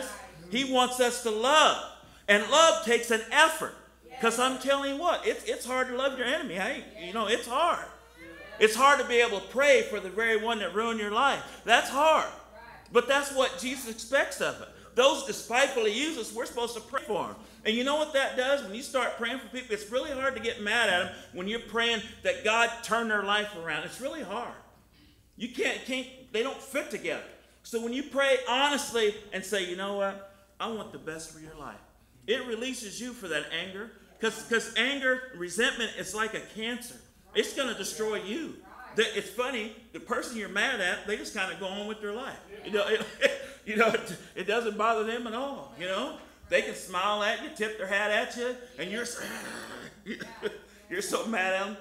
He wants us to love. And love takes an effort. Because I'm telling you what, it's, it's hard to love your enemy. Hey, you know, it's hard. It's hard to be able to pray for the very one that ruined your life. That's hard. But that's what Jesus expects of us. Those despitefully use us, we're supposed to pray for them. And you know what that does? When you start praying for people, it's really hard to get mad at them when you're praying that God turn their life around. It's really hard. You can't, can't, they don't fit together. So when you pray honestly and say, you know what? I want the best for your life. It releases you for that anger. Because anger, resentment is like a cancer. It's going to destroy you. It's funny, the person you're mad at, they just kind of go on with their life. You know, it, you know, it, it doesn't bother them at all, you know. They can smile at you, tip their hat at you, and you're so, you're so mad at them.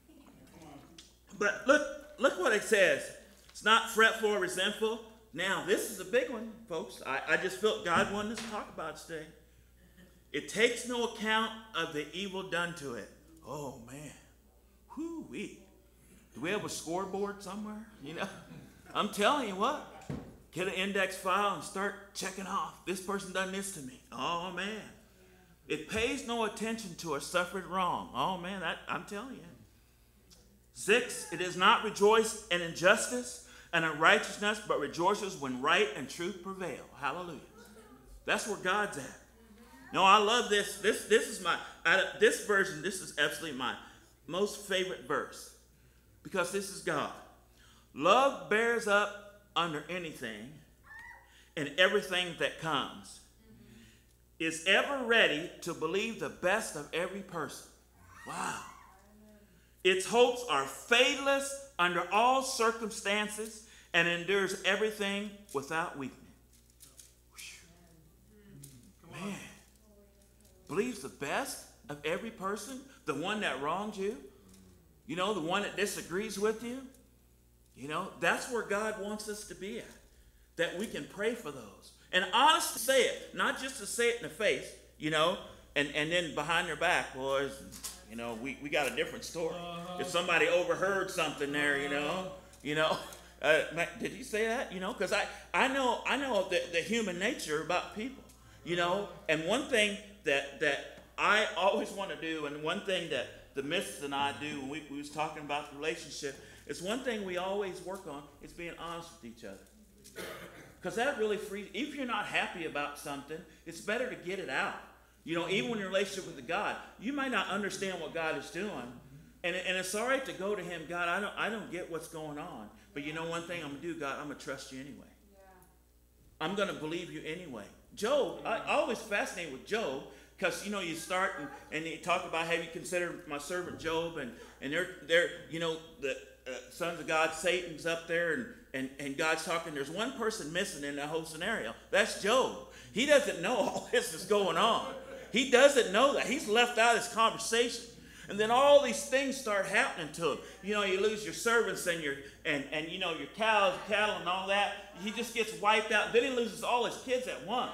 But look, look what it says. It's not fretful or resentful. Now, this is a big one, folks. I, I just felt God wanted us to talk about it today. It takes no account of the evil done to it. Oh, man. Whoo-wee. Do we have a scoreboard somewhere? You know, I'm telling you what. Get an index file and start checking off. This person done this to me. Oh, man. It pays no attention to or suffered wrong. Oh, man, that, I'm telling you. Six, it does not rejoice in injustice and unrighteousness, but rejoices when right and truth prevail. Hallelujah. That's where God's at. No, I love this. This, this is my, out of this version, this is absolutely my most favorite verse. Because this is God. Love bears up under anything and everything that comes. Is ever ready to believe the best of every person. Wow. Its hopes are fadeless under all circumstances and endures everything without weakness. Man. Believes the best of every person. The one that wronged you. You know, the one that disagrees with you. You know, that's where God wants us to be at. That we can pray for those. And honest to say it. Not just to say it in the face, you know, and, and then behind their back, boys, you know, we, we got a different story. Uh-huh. If somebody overheard something there, you know, you know, uh, did he say that? You know, because I, I know I know the, the human nature about people, you know, and one thing that, that I always want to do, and one thing that the missus and I do when we, we was talking about the relationship, it's one thing we always work on is being honest with each other. Because that really frees, if you're not happy about something, it's better to get it out. You know, even when you're in a relationship with God, you might not understand what God is doing. And, and it's all right to go to him, God, I don't, I don't get what's going on. But you know one thing I'm going to do, God, I'm going to trust you anyway. Yeah. I'm going to believe you anyway. Job, I, I always fascinated with Job. Because, you know, you start and, and you talk about, have you considered my servant Job? And, and they're, they're, you know, the uh, sons of God, Satan's up there, and, and, and God's talking. There's one person missing in that whole scenario. That's Job. He doesn't know all this is going on. He doesn't know that. He's left out of this conversation. And then all these things start happening to him. You know, you lose your servants and your, and, and you know, your cows, cattle, and all that. He just gets wiped out. Then he loses all his kids at once.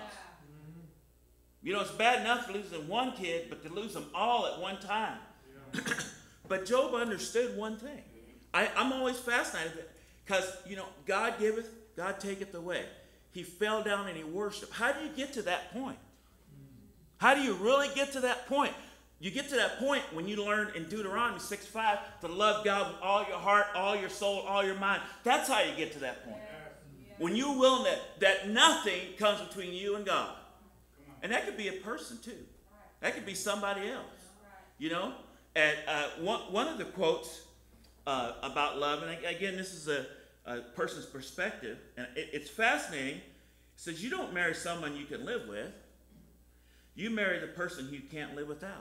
You know, it's bad enough losing one kid, but to lose them all at one time. Yeah. But Job understood one thing. I, I'm always fascinated because, you know, God giveth, God taketh away. He fell down and he worshiped. How do you get to that point? How do you really get to that point? You get to that point when you learn in Deuteronomy six five to love God with all your heart, all your soul, all your mind. That's how you get to that point. Yeah. When you're willing that, that nothing comes between you and God. And that could be a person too. That could be somebody else. You know? And uh, one, one of the quotes uh, about love, and again, this is a, a person's perspective, and it, it's fascinating. It says, you don't marry someone you can live with. You marry the person you can't live without.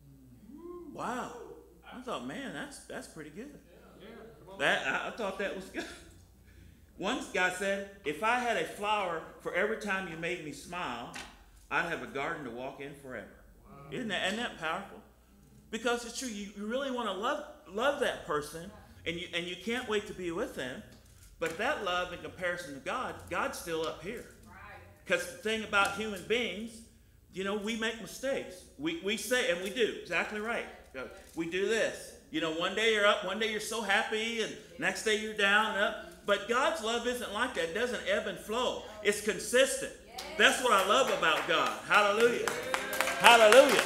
Wow. I thought, man, that's that's pretty good. That I, I thought that was good. One guy said, if I had a flower for every time you made me smile, I'd have a garden to walk in forever. Wow. Isn't that, isn't that powerful? Because it's true. You, you really want to love love that person, and you and you can't wait to be with them. But that love, in comparison to God, God's still up here. Because the thing about human beings, you know, we make mistakes. We we say, and we do exactly right. We do this. You know, one day you're up, one day you're so happy, and next day you're down and up. But God's love isn't like that. It doesn't ebb and flow. It's consistent. That's what I love about God. Hallelujah. Hallelujah.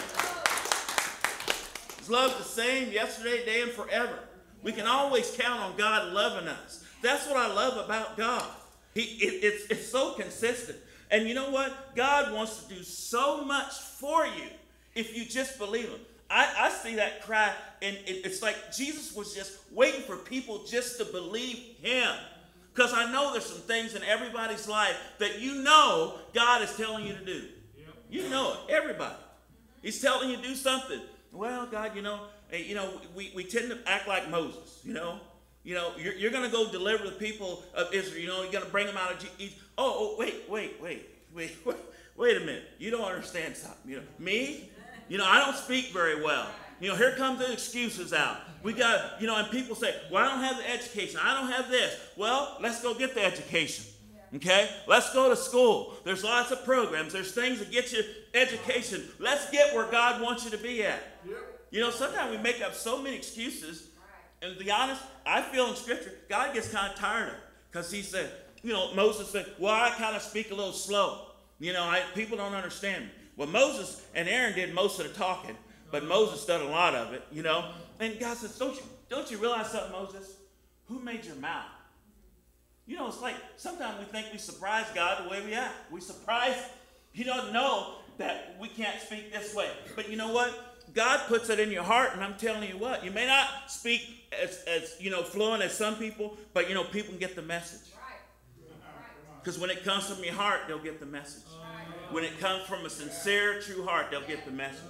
His love's the same yesterday, today, and forever. We can always count on God loving us. That's what I love about God. He, it, it's, it's so consistent. And you know what? God wants to do so much for you if you just believe him. I, I see that cry, and it, it's like Jesus was just waiting for people just to believe him. Because I know there's some things in everybody's life that you know God is telling you to do. Yep. You know it, everybody. He's telling you to do something. Well, God, you know, you know, we, we tend to act like Moses, you know. You know, you're, you're going to go deliver the people of Israel. You know, you're going to bring them out of Egypt. Oh, oh, wait, wait, wait, wait, wait, wait a minute. You don't understand something. You know, me? You know, I don't speak very well. You know, here comes the excuses out. We got, you know, and people say, well, I don't have the education. I don't have this. Well, let's go get the education. Okay? Let's go to school. There's lots of programs. There's things that get you education. Let's get where God wants you to be at. You know, sometimes we make up so many excuses. And to be honest, I feel in Scripture, God gets kind of tired of it. Because he said, you know, Moses said, well, I kind of speak a little slow. You know, I, people don't understand me. Well, Moses and Aaron did most of the talking. But Moses done a lot of it, you know. And God says, don't you, don't you realize something, Moses? Who made your mouth? You know, it's like sometimes we think we surprise God the way we act. We surprise, he doesn't know that we can't speak this way. But you know what? God puts it in your heart, and I'm telling you what, you may not speak as, as you know, fluent as some people, but, you know, people can get the message. Because when it comes from your heart, they'll get the message. When it comes from a sincere, true heart, they'll get the message.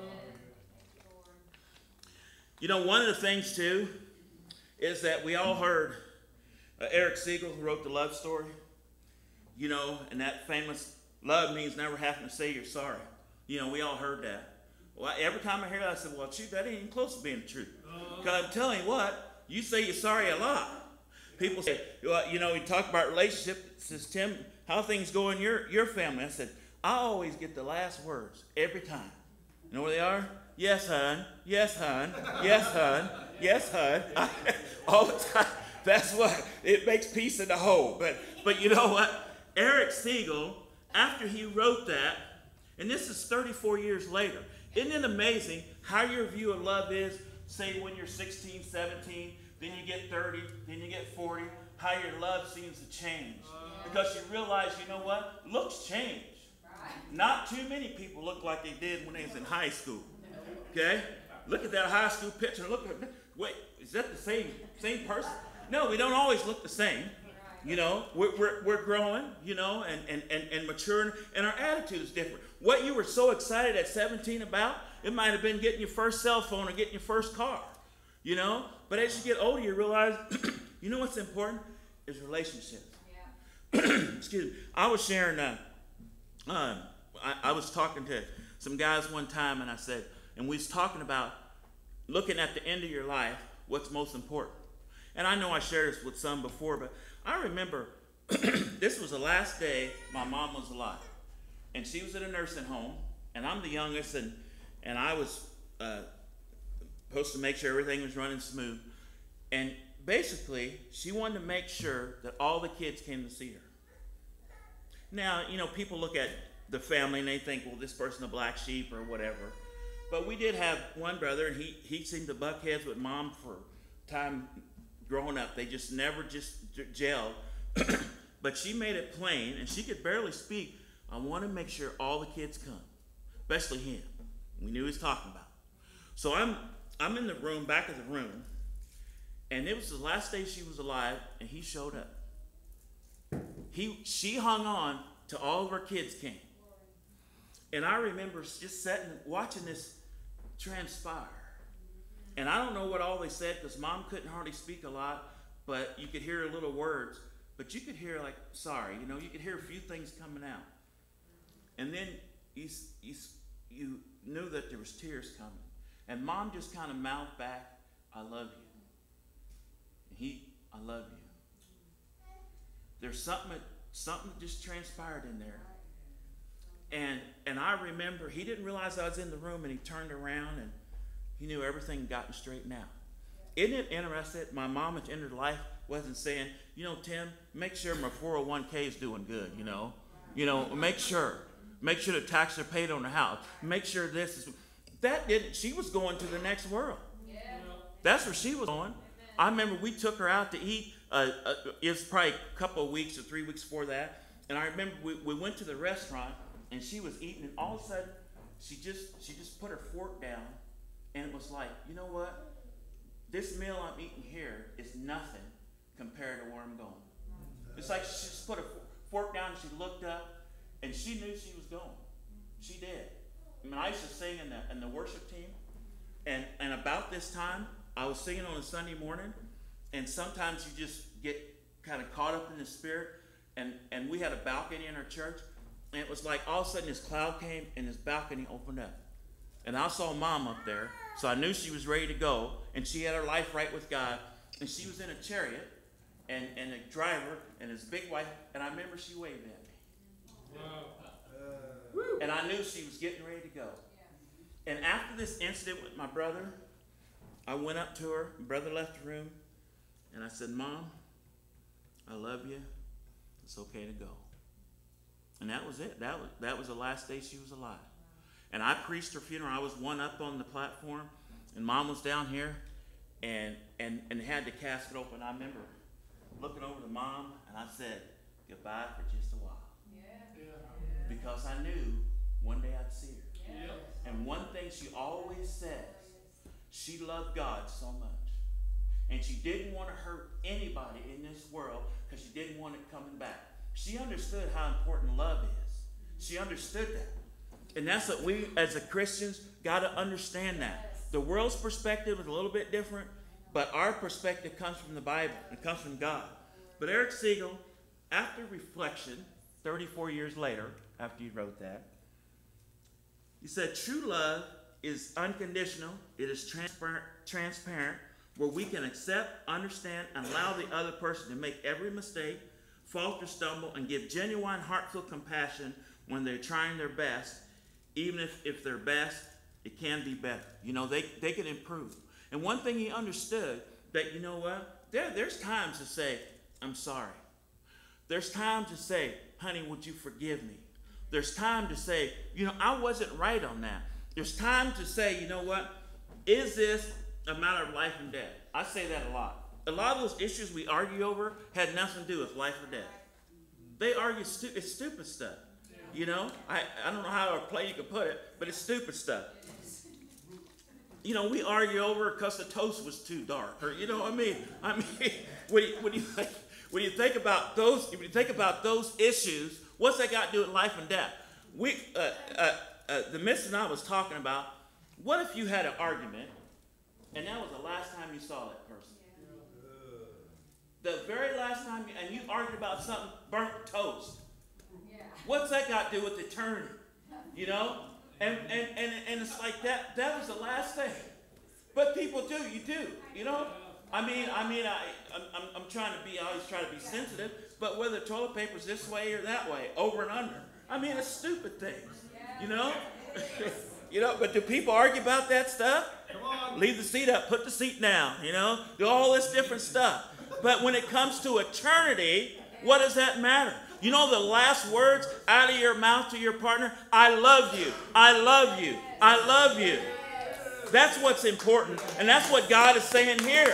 You know, one of the things, too, is that we all heard uh, Eric Siegel, who wrote the love story, you know, and that famous love means never having to say you're sorry. You know, we all heard that. Well, every time I hear that, I said, well, shoot, that ain't even close to being the truth. Because I'm telling you what, you say you're sorry a lot. People say, well, you know, we talk about relationship. It says, Tim, how things go in your, your family? I said, I always get the last words every time. You know where they are? Yes, hon. Yes, hon. Yes, hon. Yes, hon. All the time. That's what, it makes peace in the home. But, but you know what? Eric Siegel, after he wrote that, and this is thirty-four years later, isn't it amazing how your view of love is, say when you're sixteen, seventeen, then you get thirty, then you get forty, how your love seems to change. Because you realize, you know what? Looks change. Not too many people look like they did when they was in high school. Okay? Look at that high school picture. Look at, wait, is that the same same person? No, we don't always look the same. You know, we're, we're, we're growing, you know, and, and, and, and maturing, and our attitude is different. What you were so excited at seventeen about, it might have been getting your first cell phone or getting your first car, you know. But as you get older, you realize, you know what's important? Is relationships. Yeah. Excuse me. I was sharing, uh, uh, I, I was talking to some guys one time, and I said, and we was talking about looking at the end of your life, what's most important. And I know I shared this with some before, but I remember this was the last day my mom was alive. And she was in a nursing home, and I'm the youngest, and, and I was uh, supposed to make sure everything was running smooth. And basically, she wanted to make sure that all the kids came to see her. Now, you know, people look at the family and they think, well, this person's a black sheep or whatever. But we did have one brother, and he, he seemed to buck heads with mom for time growing up. They just never just gelled. But she made it plain, and she could barely speak. I want to make sure all the kids come, especially him. We knew he was talking about. So I'm I'm in the room, back of the room, and it was the last day she was alive, and he showed up. He she hung on till all of her kids came. And I remember just sitting, watching this transpire. And I don't know what all they said, because mom couldn't hardly speak a lot, but you could hear little words. But you could hear, like, sorry, you know, you could hear a few things coming out. And then you, you, you knew that there was tears coming. And mom just kind of mouthed back, I love you. And he, I love you. There's something that, something that just transpired in there. And and I remember, he didn't realize I was in the room, and he turned around, and he knew everything gotten straightened out. Isn't it interesting? My mom at the end of life wasn't saying, you know, Tim, make sure my four oh one k is doing good, you know. You know, make sure. Make sure the taxes are paid on the house. Make sure this is. That didn't, she was going to the next world. That's where she was going. I remember we took her out to eat. Uh, uh, it was probably a couple of weeks or three weeks before that. And I remember we, we went to the restaurant and she was eating, and all of a sudden she just she just put her fork down, and it was like, you know what? This meal I'm eating here is nothing compared to where I'm going. It's like she just put her fork down and she looked up, and she knew she was going. She did. I mean, I used to sing in the in the worship team, and and about this time I was singing on a Sunday morning, and sometimes you just get kind of caught up in the spirit, and and we had a balcony in our church, and it was like all of a sudden this cloud came and this balcony opened up, and I saw Mom up there, so I knew she was ready to go, and she had her life right with God, and she was in a chariot, and and a driver and his big wife, and I remember she waved at me. Wow. And I knew she was getting ready to go. And after this incident with my brother, I went up to her. My brother left the room. And I said, Mom, I love you. It's okay to go. And that was it. That was, that was the last day she was alive. And I preached her funeral. I was one up on the platform. And Mom was down here. And, and, and had the casket open. I remember looking over to Mom. And I said, goodbye for just a while. Because I knew one day I'd see her. Yep. And one thing she always says, she loved God so much. And she didn't want to hurt anybody in this world because she didn't want it coming back. She understood how important love is. She understood that. And that's what we as a Christians got to understand that. The world's perspective is a little bit different, but our perspective comes from the Bible. It comes from God. But Eric Siegel, after reflection, thirty-four years later, after you wrote that, he said, true love is unconditional. It is transparent, transparent, where we can accept, understand, and allow the other person to make every mistake, falter, stumble, and give genuine, heartfelt compassion when they're trying their best. Even if, if their best, it can be better. You know, they, they can improve. And one thing he understood, that, you know what, there, there's times to say, I'm sorry. There's times to say, honey, would you forgive me? There's time to say, you know, I wasn't right on that. There's time to say, you know what? Is this a matter of life and death? I say that a lot. A lot of those issues we argue over had nothing to do with life or death. They argue, stu- it's stupid stuff. You know, I, I don't know how or play you can put it, but it's stupid stuff. You know, we argue over because the toast was too dark, or you know what I mean? I mean, when you, when you think, when you think about those, when you think about those issues, what's that got to do with life and death? We, uh, uh, uh, the mister I was talking about, what if you had an argument, and that was the last time you saw that person? The very last time, you, and you argued about something, burnt toast. What's that got to do with eternity? You know? And, and, and, and it's like that, that was the last thing. But people do, you do, you know? I mean, I mean, I, I'm, I'm trying to be, I always try to be sensitive, but whether toilet paper's this way or that way, over and under, I mean, it's stupid things, you know? You know, but do people argue about that stuff? Come on. Leave the seat up, put the seat down, you know? Do all this different stuff. But when it comes to eternity, what does that matter? You know the last words out of your mouth to your partner? I love you. I love you. I love you. That's what's important. And that's what God is saying here.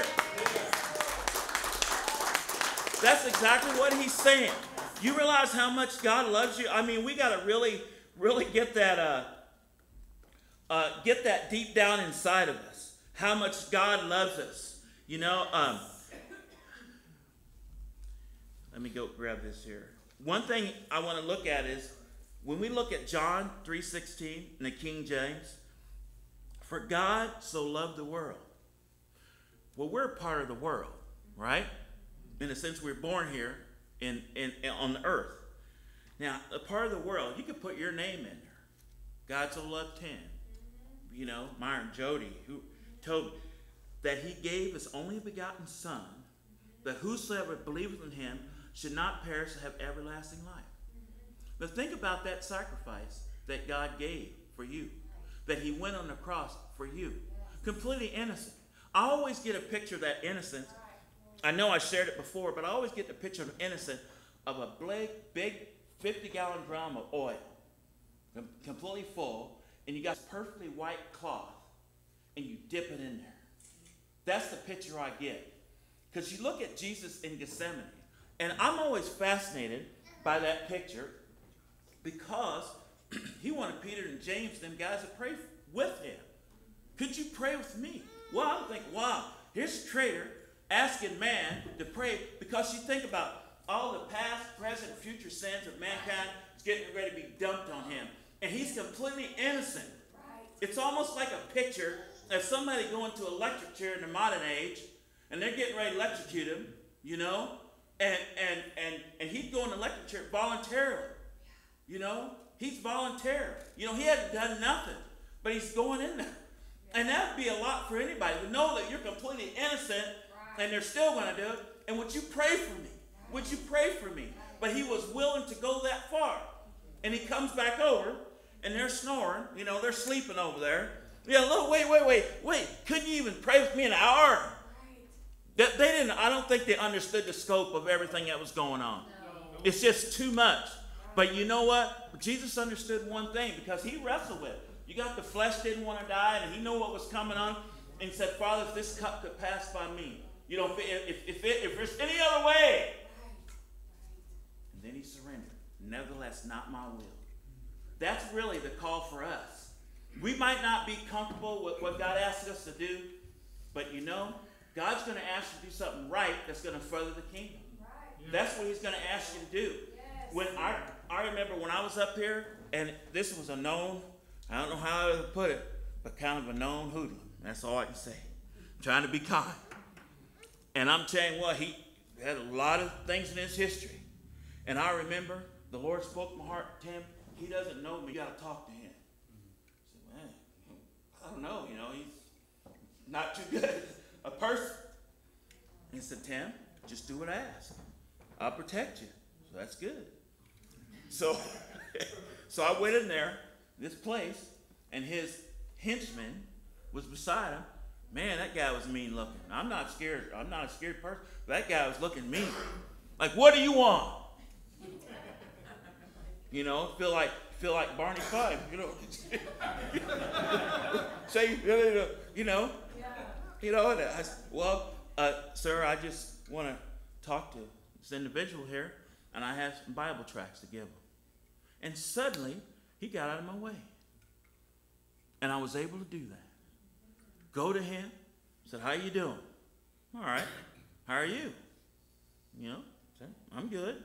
That's exactly what he's saying. You realize how much God loves you? I mean, we got to really, really get that, uh, uh, get that deep down inside of us. How much God loves us. You know, um, let me go grab this here. One thing I want to look at is when we look at John three sixteen in the King James, for God so loved the world. Well, we're part of the world, right? In a sense, we're born here in, in, in on the earth. Now, a part of the world, you could put your name in there. God so loved Tim, you know, Myron, Jody, who told that he gave his only begotten Son, that whosoever believeth in him should not perish and have everlasting life. But think about that sacrifice that God gave for you, that he went on the cross for you, completely innocent. I always get a picture of that innocence. I know I shared it before, but I always get the picture of innocent of a big, big fifty gallon drum of oil, com- completely full, and you got perfectly white cloth, and you dip it in there. That's the picture I get. Because you look at Jesus in Gethsemane, and I'm always fascinated by that picture because he wanted Peter and James, them guys, to pray with him. Could you pray with me? Well, I'm thinking, wow, here's a traitor asking man to pray, because you think about all the past, present, and future sins of mankind is getting ready to be dumped on him. And he's completely innocent. It's almost like a picture of somebody going to an electric chair in the modern age, and they're getting ready to electrocute him, you know, and and and and he's going to electric chair voluntarily, you know. He's voluntary. You know, he hadn't done nothing, but he's going in there. And that would be a lot for anybody to know that you're completely innocent, and they're still going to do it. And would you pray for me? Would you pray for me? But he was willing to go that far. And he comes back over, and they're snoring. You know, they're sleeping over there. Yeah, look, wait, wait, wait, wait. Couldn't you even pray with me an hour? That they didn't. I don't think they understood the scope of everything that was going on. No. It's just too much. But you know what? Jesus understood one thing, because he wrestled with it. You got the flesh didn't want to die, and he knew what was coming on. And he said, Father, if this cup could pass by me, you know, if, if, if, it, if there's any other way. And then he surrendered. Nevertheless, not my will. That's really the call for us. We might not be comfortable with what God asks us to do, but you know, God's going to ask you to do something right that's going to further the kingdom. Right. That's what he's going to ask you to do. Yes. When I, I remember when I was up here, and this was a known, I don't know how to put it, but kind of a known hoodlum. That's all I can say. I'm trying to be kind. And I'm telling you what, he had a lot of things in his history. And I remember the Lord spoke to my heart, Tim, he doesn't know me. You got to talk to him. I said, man, I don't know. You know, he's not too good a person. He said, Tim, just do what I ask. I'll protect you. So that's good. So, so I went in there, this place, and his henchman was beside him. Man, that guy was mean looking. I'm not scared. I'm not a scared person. But that guy was looking mean. Like, what do you want? You know, feel like feel like Barney Fife. You know, say you know, you know. And I said, well, uh, sir, I just want to talk to this individual here, and I have some Bible tracts to give him. And suddenly, he got out of my way, and I was able to do that. Go to him, said, how you doing? All right. How are you? You know, said, I'm good.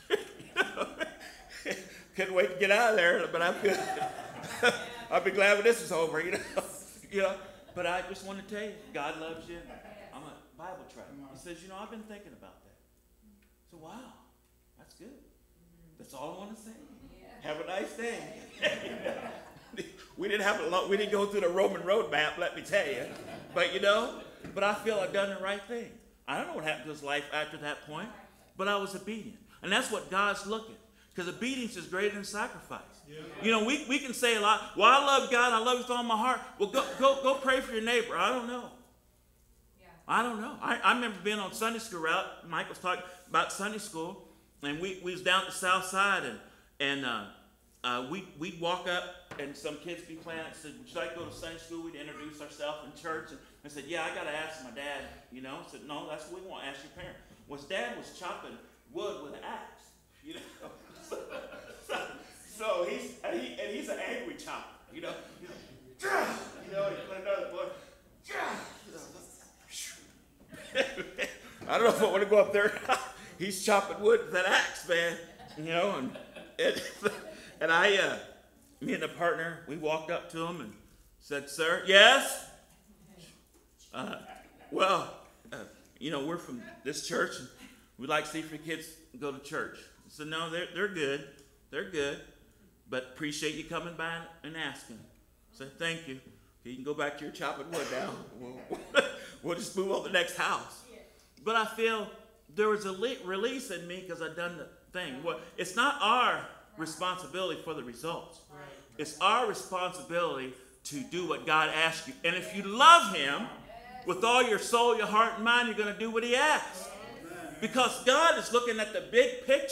Couldn't wait to get out of there, but I'm good. I'll be glad when this is over, you know. You know. But I just want to tell you, God loves you. I'm a Bible tract. He says, you know, I've been thinking about that. So wow, that's good. That's all I want to say. Have a nice day. We didn't have a lot, we didn't go through the Roman road map, let me tell you. But you know, but I feel I've done the right thing. I don't know what happened to his life after that point, but I was obedient. And that's what God's looking. Because obedience is greater than sacrifice. Yeah. You know, we, we can say a lot, well, I love God, I love you with all my heart. Well, go go go pray for your neighbor. I don't know. Yeah. I don't know. I, I remember being on Sunday school route. Mike was talking about Sunday school, and we, we was down at the south side, and and uh, uh, we, we'd walk up, and some kids be playing. I said, would you like to go to Sunday school? We'd introduce ourselves in church. And I said, yeah, I got to ask my dad, you know. I said, no, that's what we want. Ask your parent. Well, his dad was chopping wood with an axe, you know. so, so, so he's, and, he, and he's an angry chopper, you know. He's like, you know, he put another boy, I don't know if I want to go up there. He's chopping wood with an axe, man, you know, and and, and I, uh, me and the partner, we walked up to him and said, sir, yes? Uh, well, uh, you know, we're from this church, and we'd like to see if your kids go to church. I said, no, they're, they're good. They're good, but appreciate you coming by and asking. I said, thank you. Okay, you can go back to your chopping wood now. We'll, we'll just move on to the next house. But I feel there was a le- release in me because I'd done the thing. Well, it's not our responsibility for the results. It's our responsibility to do what God asks you. And if you love him with all your soul, your heart, and mind, you're going to do what he asks. Because God is looking at the big picture.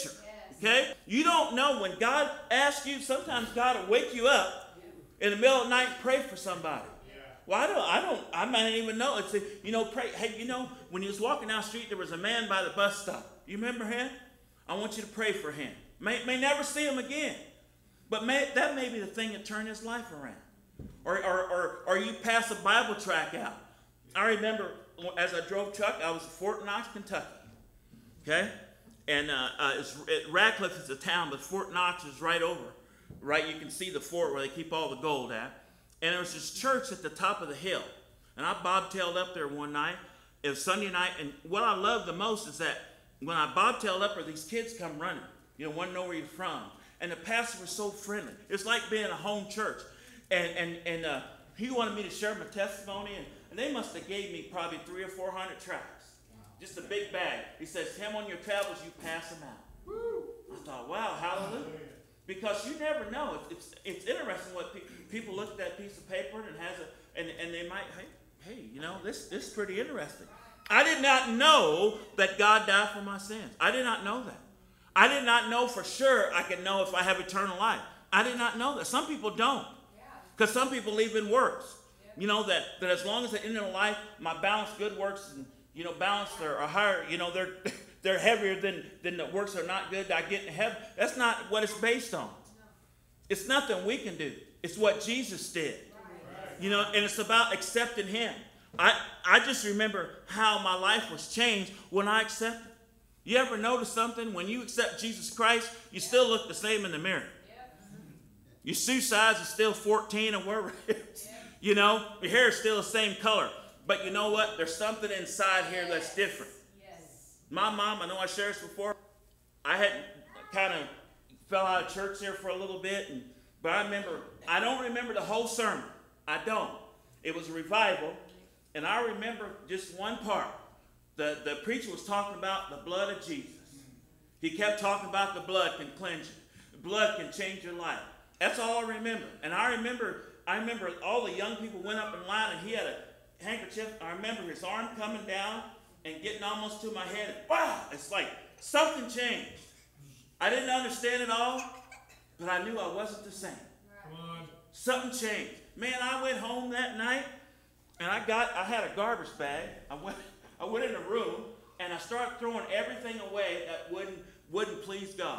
Okay? You don't know when God asks you, sometimes God will wake you up in the middle of the night and pray for somebody. Well, I don't, I don't, I might not even know. It's, a, you know, pray. Hey, you know, when he was walking down the street, there was a man by the bus stop. You remember him? I want you to pray for him. May, may never see him again. But may, that may be the thing that turned his life around. Or, or, or, or you pass a Bible tract out. I remember as I drove truck, I was in Fort Knox, Kentucky. Okay? And uh, uh, it's, it, Radcliffe is a town, but Fort Knox is right over. Right? You can see the fort where they keep all the gold at. And there was this church at the top of the hill. And I bobtailed up there one night. It was Sunday night. And what I love the most is that when I bobtailed up there, these kids come running. You know, want to know where you're from. And the pastor was so friendly. It's like being a home church. And and and uh, he wanted me to share my testimony. And, and they must have gave me probably three or four hundred tracts. Just a big bag. He says, Tim, on your travels, you pass them out. Woo. I thought, wow, hallelujah. Because you never know. It's, it's, it's interesting what pe- people look at that piece of paper and has a, and, and they might, hey, hey, you know, this, this is pretty interesting. I did not know that God died for my sins. I did not know that. I did not know for sure I could know if I have eternal life. I did not know that. Some people don't. Because some people believe in works. You know, that, that as long as at the end of life, my balanced good works, and, you know, balanced are, are higher, you know, they're they're heavier than, than the works are not good, I get in heaven. That's not what it's based on. It's nothing we can do. It's what Jesus did. You know, and it's about accepting him. I, I just remember how my life was changed when I accepted. You ever notice something? When you accept Jesus Christ, you still look the same in the mirror. Your shoe size is still fourteen or wherever it is. You know, your hair is still the same color. But you know what? There's something inside here that's different. My mom, I know I shared this before, I had kind of fell out of church there for a little bit. And, but I remember, I don't remember the whole sermon. I don't. It was a revival. And I remember just one part. The, the preacher was talking about the blood of Jesus. He kept talking about the blood can cleanse you. The blood can change your life. That's all I remember. And I remember, I remember all the young people went up in line and he had a handkerchief. I remember his arm coming down and getting almost to my head. And wow, it's like something changed. I didn't understand it all, but I knew I wasn't the same. Come on. Something changed. Man, I went home that night and I got, I had a garbage bag. I went, I went in a room and I started throwing everything away that wouldn't, wouldn't please God.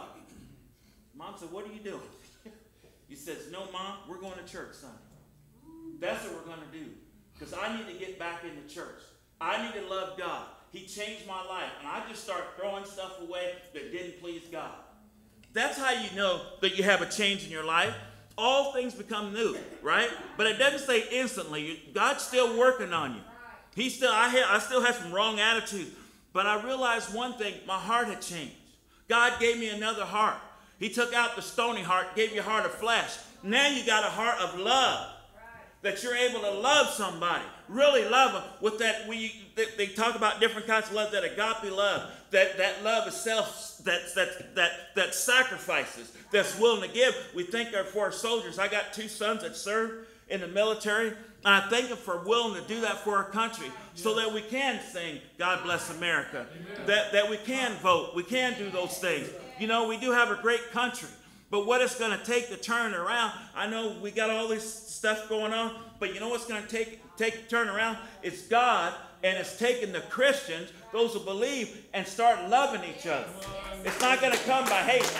Mom said, what are you doing? He says, no, Mom, we're going to church Sunday. That's what we're going to do. Because I need to get back into church. I need to love God. He changed my life. And I just started throwing stuff away that didn't please God. That's how you know that you have a change in your life. All things become new, right? But it doesn't say instantly. God's still working on you. He still, I, had, I still had some wrong attitudes. But I realized one thing. My heart had changed. God gave me another heart. He took out the stony heart, gave you a heart of flesh. Now you got a heart of love. That you're able to love somebody, really love them with that. We they, they talk about different kinds of love. That agape love, that that love is self, that that that that sacrifices, that's willing to give. We thank our for our soldiers. I got two sons that serve in the military, and I thank them for willing to do that for our country, so that we can sing "God Bless America," that that we can vote, we can do those things. You know, we do have a great country. But what it's going to take to turn around, I know we got all this stuff going on, but you know what's going to take take to turn around? It's God, and it's taking the Christians, those who believe, and start loving each other. It's not going to come by hate.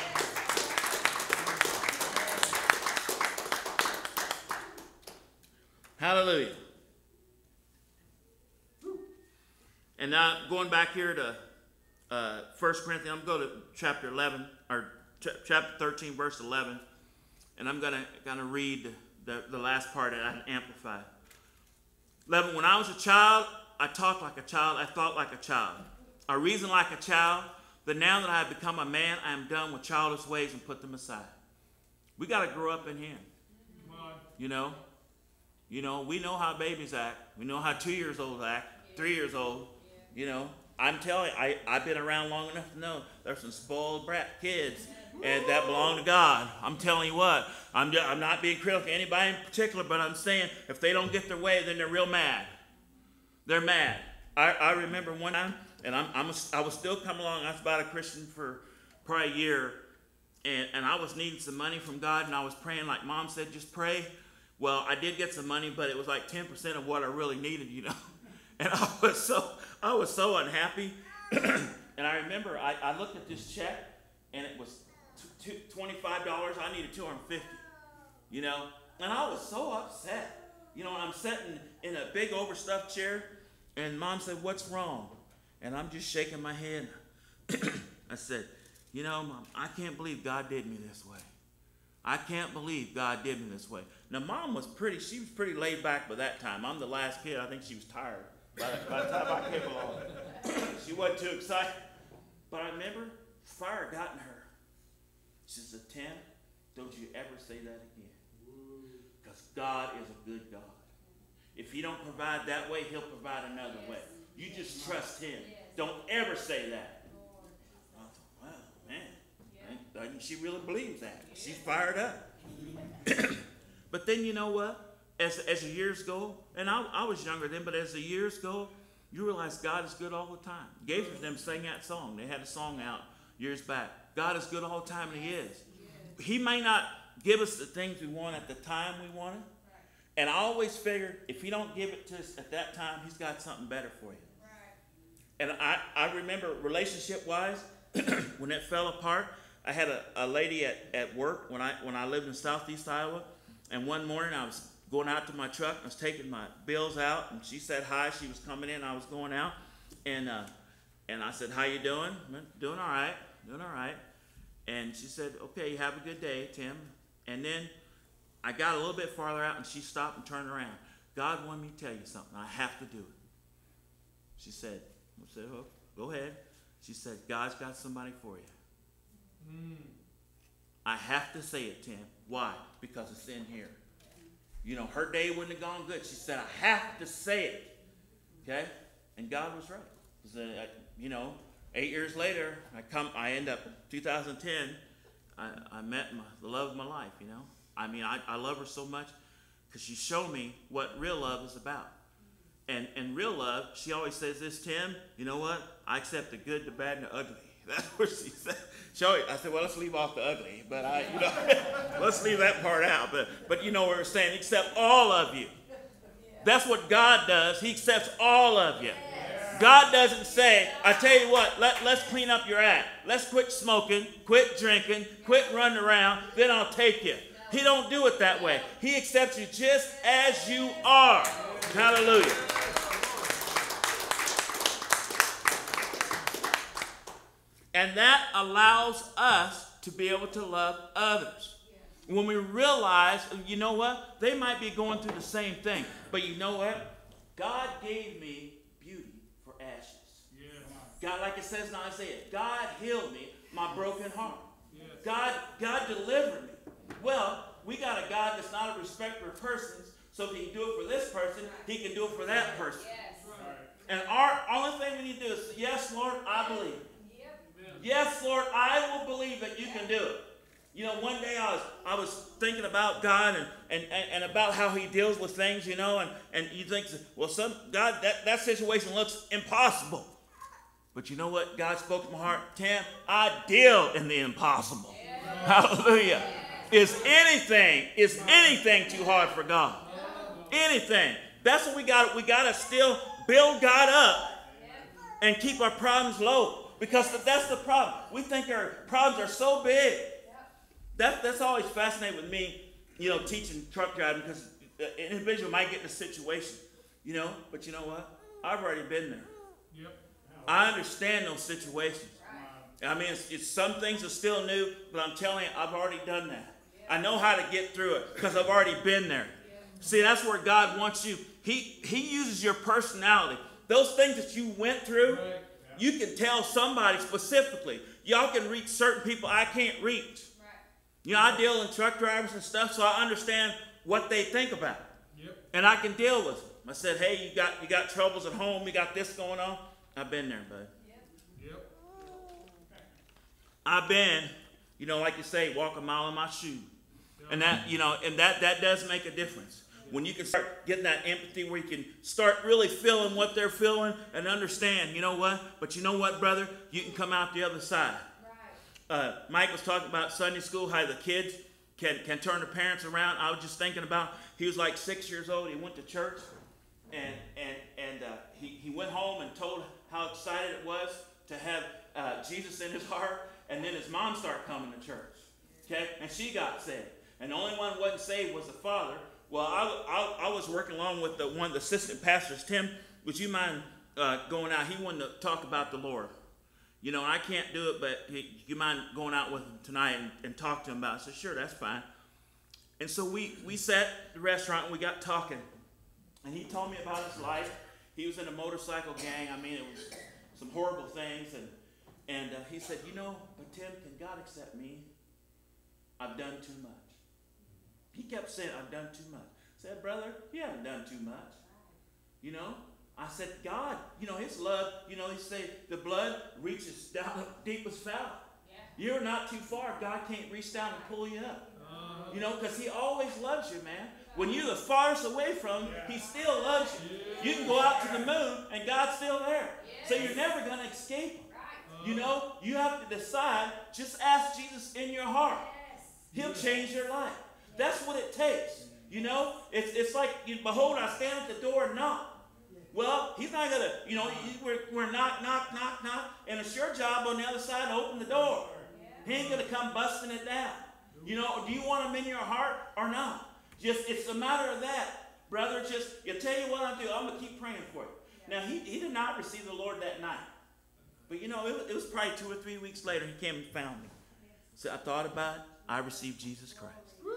Hallelujah. And now going back here to uh, First Corinthians, I'm going to go to chapter eleven, or chapter thirteen, verse eleven, and I'm going to kind of read the, the last part that I amplify. eleven, when I was a child, I talked like a child, I thought like a child. I reasoned like a child, but now that I have become a man, I am done with childish ways and put them aside. We got to grow up in him. Come on. You know? You know, we know how babies act. We know how two years old act, three years old. You know, I'm telling you, I, I've been around long enough to know there's some spoiled brat kids and that belong to God. I'm telling you what, I'm, just, I'm not being critical to anybody in particular, but I'm saying if they don't get their way, then they're real mad. They're mad. I, I remember one time, and I'm, I'm a, I was still coming along. I was about a Christian for probably a year, and, and I was needing some money from God, and I was praying like Mom said, just pray. Well, I did get some money, but it was like ten percent of what I really needed, you know. And I was so I was so unhappy. And I remember I, I looked at this check, and it was twenty-five dollars. I needed two hundred fifty dollars, you know. And I was so upset. You know, I'm sitting in a big overstuffed chair, and Mom said, "What's wrong?" And I'm just shaking my head. I said, "You know, Mom, I can't believe God did me this way. I can't believe God did me this way." Now, Mom was pretty, she was pretty laid back by that time. I'm the last kid. I think she was tired by the, by the time I came along. She wasn't too excited. But I remember fire got in her. She said, "Tim, don't you ever say that again. Because God is a good God. If he don't provide that way, he'll provide another yes. way. You just trust him. Yes. Don't ever say that." I thought, wow, man. Yeah. I, I, she really believes that. Yeah. She's fired up. But then you know what? As, as the years go, and I, I was younger then, but as the years go, you realize God is good all the time. Gaither and them sang that song. They had a song out years back. God is good all the time, and he is. He may not give us the things we want at the time we want it. And I always figured if he don't give it to us at that time, he's got something better for you. And I, I remember relationship-wise, when it fell apart, I had a, a lady at, at work when I when I lived in southeast Iowa. And one morning I was going out to my truck. I was taking my bills out, and she said hi. She was coming in. I was going out, and uh, and I said, "How you doing?" "Doing all right, doing all right." And she said, "Okay, have a good day, Tim." And then I got a little bit farther out, and she stopped and turned around. "God wanted me to tell you something. I have to do it." She said, I said, "Oh, go ahead." She said, "God's got somebody for you." Mm. I have to say it, Tim. Why? Because it's in here. You know, her day wouldn't have gone good. She said, "I have to say it." Okay? And God was right. So, uh, you know, eight years later, I come. I end up, two thousand ten, I, I met my, the love of my life, you know. I mean, I, I love her so much because she showed me what real love is about. And, and real love, she always says this, "Tim, you know what? I accept the good, the bad, and the ugly." That's what she said. She always, I said, "Well, let's leave off the ugly." But I, you know, let's leave that part out. But, but you know what we're saying, accept all of you. That's what God does. He accepts all of you. God doesn't say, "I tell you what, let, let's clean up your act. Let's quit smoking, quit drinking, quit running around, then I'll take you." He don't do it that way. He accepts you just as you are. Hallelujah. And that allows us to be able to love others. When we realize, you know what? They might be going through the same thing. But you know what? God gave me beauty for ashes. Yeah. God, like it says in Isaiah, God healed me, my broken heart. Yes. God, God delivered me. Well, we got a God that's not a respecter of persons, so if he can do it for this person, he can do it for that person. Yes. And our only thing we need to do is, "Yes, Lord, I believe. Yes, Lord, I will believe that you can do it." You know, one day I was I was thinking about God and, and, and, and about how he deals with things, you know, and, and you think, well, some God, that, that situation looks impossible. But you know what? God spoke to my heart. "Tim, I deal in the impossible." Yeah. Hallelujah. Yeah. Is anything, is anything too hard for God? Anything. That's what we got. We got to still build God up and keep our problems low. Because that's the problem. We think our problems are so big. That, that's always fascinating with me, you know, teaching truck driving, because an individual might get in a situation, you know, but you know what? I've already been there. Yep. I understand those situations. I mean, it's, it's, some things are still new, but I'm telling you, I've already done that. I know how to get through it because I've already been there. See, that's where God wants you. He, he uses your personality. Those things that you went through, you can tell somebody specifically. Y'all can reach certain people I can't reach. Right. You know, I deal in truck drivers and stuff, so I understand what they think about. Yep. And I can deal with them. I said, "Hey, you got you got troubles at home, you got this going on." I've been there, bud. Yep. Yep. I've been, you know, like you say, walk a mile in my shoe. Yep. And that, you know, and that that does make a difference. When you can start getting that empathy, where you can start really feeling what they're feeling and understand, you know what? But you know what, brother? You can come out the other side. Right. uh, Mike was talking about Sunday school, how the kids can, can turn their parents around. I was just thinking about, he was like six years old. He went to church, and and and uh, he, he went home and told how excited it was to have uh, Jesus in his heart. And then his mom started coming to church, okay? And she got saved. And the only one who wasn't saved was the father. Well, I, I, I was working along with the one of the assistant pastors. Tim, would you mind uh, going out? He wanted to talk about the Lord. You know, and I can't do it, but he, you mind going out with him tonight and, and talk to him about it? I said, sure, that's fine. And so we, we sat at the restaurant and we got talking. And he told me about his life. He was in a motorcycle gang. I mean, it was some horrible things. And, and uh, he said, you know, but Tim, can God accept me? I've done too much. He kept saying, I've done too much. I said, brother, you haven't done too much. You know? I said, God, you know, his love, you know, he said, the blood reaches down deep as foul. Yeah. You're not too far. God can't reach down and pull you up. Uh, you know, because he always loves you, man. When you're the farthest away from him, he still loves you. You can go out to the moon, and God's still there. So you're never going to escape him. You know, you have to decide, just ask Jesus in your heart. He'll change your life. That's what it takes. You know, it's, it's like, you, behold, I stand at the door and knock. Well, he's not going to, you know, we're, we're knock, knock, knock, knock, and it's your job on the other side to open the door. He ain't going to come busting it down. You know, do you want him in your heart or not? Just, it's a matter of that, brother. Just, I'll tell you what I'll do. I'm going to keep praying for you. Now, he, he did not receive the Lord that night. But, you know, it, it was probably two or three weeks later he came and found me. So I thought about it. I received Jesus Christ.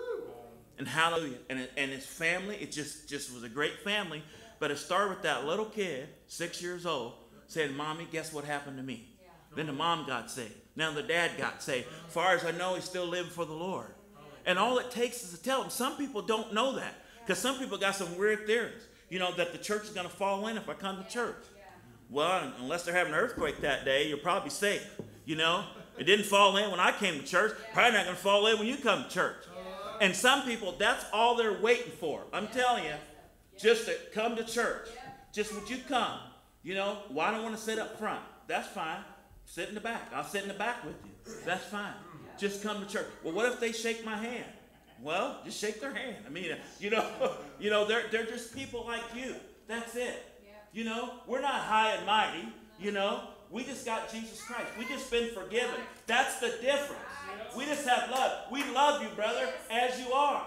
And hallelujah. And, and his family, it just, just was a great family. But it started with that little kid, six years old, saying, Mommy, guess what happened to me? Yeah. Then the mom got saved. Now the dad got saved. As far as I know, he's still living for the Lord. And all it takes is to tell them. Some people don't know that. Because some people got some weird theories. You know, that the church is going to fall in if I come to church. Well, unless they're having an earthquake that day, you're probably safe. You know, it didn't fall in when I came to church. Probably not going to fall in when you come to church. And some people, that's all they're waiting for. I'm telling you. Just to come to church. Just would you come? You know, well, I don't want to sit up front. That's fine. Sit in the back. I'll sit in the back with you. That's fine. Just come to church. Well, what if they shake my hand? Well, just shake their hand. I mean, you know, you know, they're they're just people like you. That's it. You know, we're not high and mighty. You know, we just got Jesus Christ. We just been forgiven. That's the difference. We just have love. We love you, brother, as you are.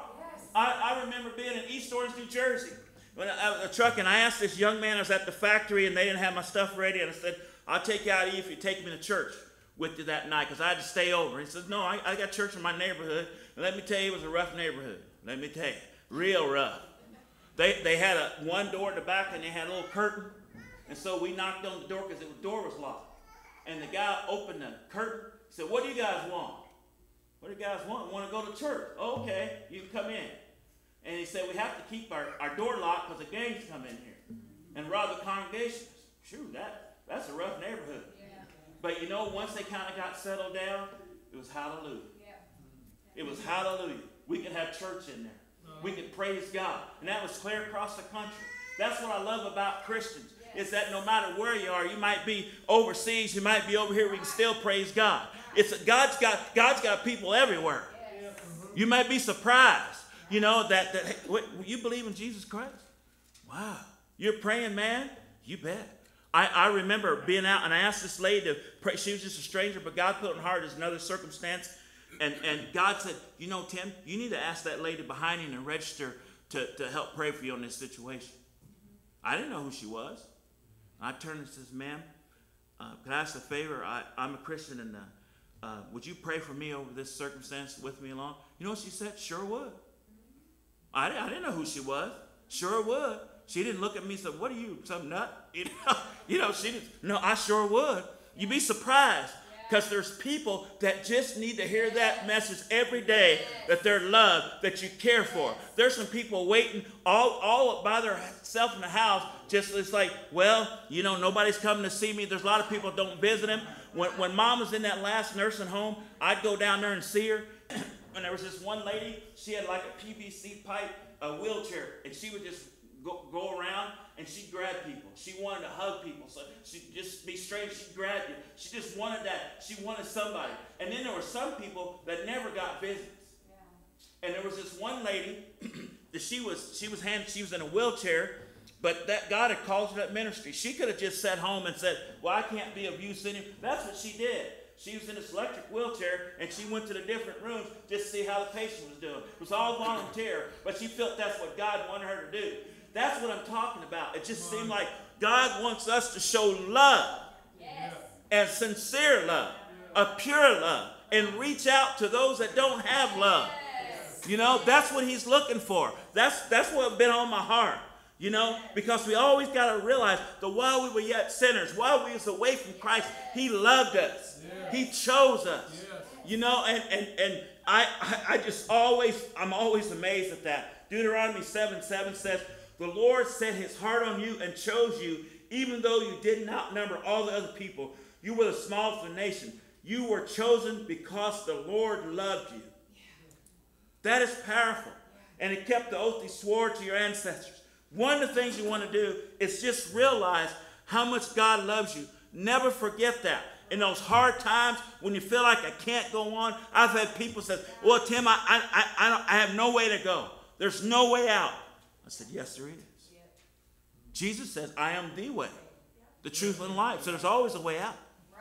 I, I remember being in East Orange, New Jersey. When I was a truck, and I asked this young man, I was at the factory, and they didn't have my stuff ready, and I said, I'll take you out of you if you take me to church with you that night, because I had to stay over. He said, no, I, I got church in my neighborhood, and let me tell you, it was a rough neighborhood. Let me tell you, real rough. They they had a one door at the back, and they had a little curtain, and so we knocked on the door because the door was locked. And the guy opened the curtain, said, what do you guys want? What do you guys want? Want to go to church? Oh, okay, you can come in. And he said, we have to keep our, our door locked because the gangs come in here and rob the congregations. Phew, that, that's a rough neighborhood. Yeah. But you know, once they kind of got settled down, it was hallelujah. Yeah. It was hallelujah. We could have church in there. Uh-huh. We could praise God. And that was clear across the country. That's what I love about Christians, yes. Is that no matter where you are, you might be overseas, you might be over here, we can still praise God. It's God's got, God's got people everywhere. Yes. You might be surprised. You know, that, that hey, what, you believe in Jesus Christ? Wow. You're praying, man? You bet. I, I remember being out, and I asked this lady to pray. She was just a stranger, but God put it in her heart as another circumstance. And, and God said, you know, Tim, you need to ask that lady behind you and register to, to help pray for you on this situation. I didn't know who she was. I turned and says, ma'am, uh, can I ask a favor? I, I'm a Christian, and uh, uh, would you pray for me over this circumstance with me along? You know what she said? Sure would. I, I didn't know who she was. Sure would. She didn't look at me and say, what are you, some nut? You know, you know she didn't. No, I sure would. You'd be surprised because there's people that just need to hear that message every day, that they're loved, that you care for. There's some people waiting all, all by themselves in the house. Just it's like, well, you know, nobody's coming to see me. There's a lot of people that don't visit him. When, when mom was in that last nursing home, I'd go down there and see her. And there was this one lady, she had like a P V C pipe, a wheelchair, and she would just go, go around, and she'd grab people. She wanted to hug people. So she'd just be strange. She'd grab you. She just wanted that. She wanted somebody. And then there were some people that never got business. Yeah. And there was this one lady that she was she was hand, she was in a wheelchair, but that God had called her to that ministry. She could have just sat home and said, well, I can't be of use anymore. That's what she did. She was in this electric wheelchair, and she went to the different rooms just to see how the patient was doing. It was all volunteer, but she felt that's what God wanted her to do. That's what I'm talking about. It just seemed like God wants us to show love, yes. and sincere love, a pure love, and reach out to those that don't have love. Yes. You know, that's what he's looking for. That's, that's what's been on my heart. You know, because we always got to realize that while we were yet sinners, while we was away from Christ, he loved us. Yes. He chose us. Yes. You know, and, and, and I, I just always, I'm always amazed at that. Deuteronomy seven seven says, the Lord set his heart on you and chose you, even though you didn't outnumber all the other people. You were the smallest of the nation. You were chosen because the Lord loved you. Yeah. That is powerful. Yeah. And he kept the oath he swore to your ancestors. One of the things you want to do is just realize how much God loves you. Never forget that. In those hard times when you feel like I can't go on, I've had people say, well, Tim, I, I, I, don't, I have no way to go. There's no way out. I said, yes, there is. Jesus says, I am the way, the truth, and life. So there's always a way out.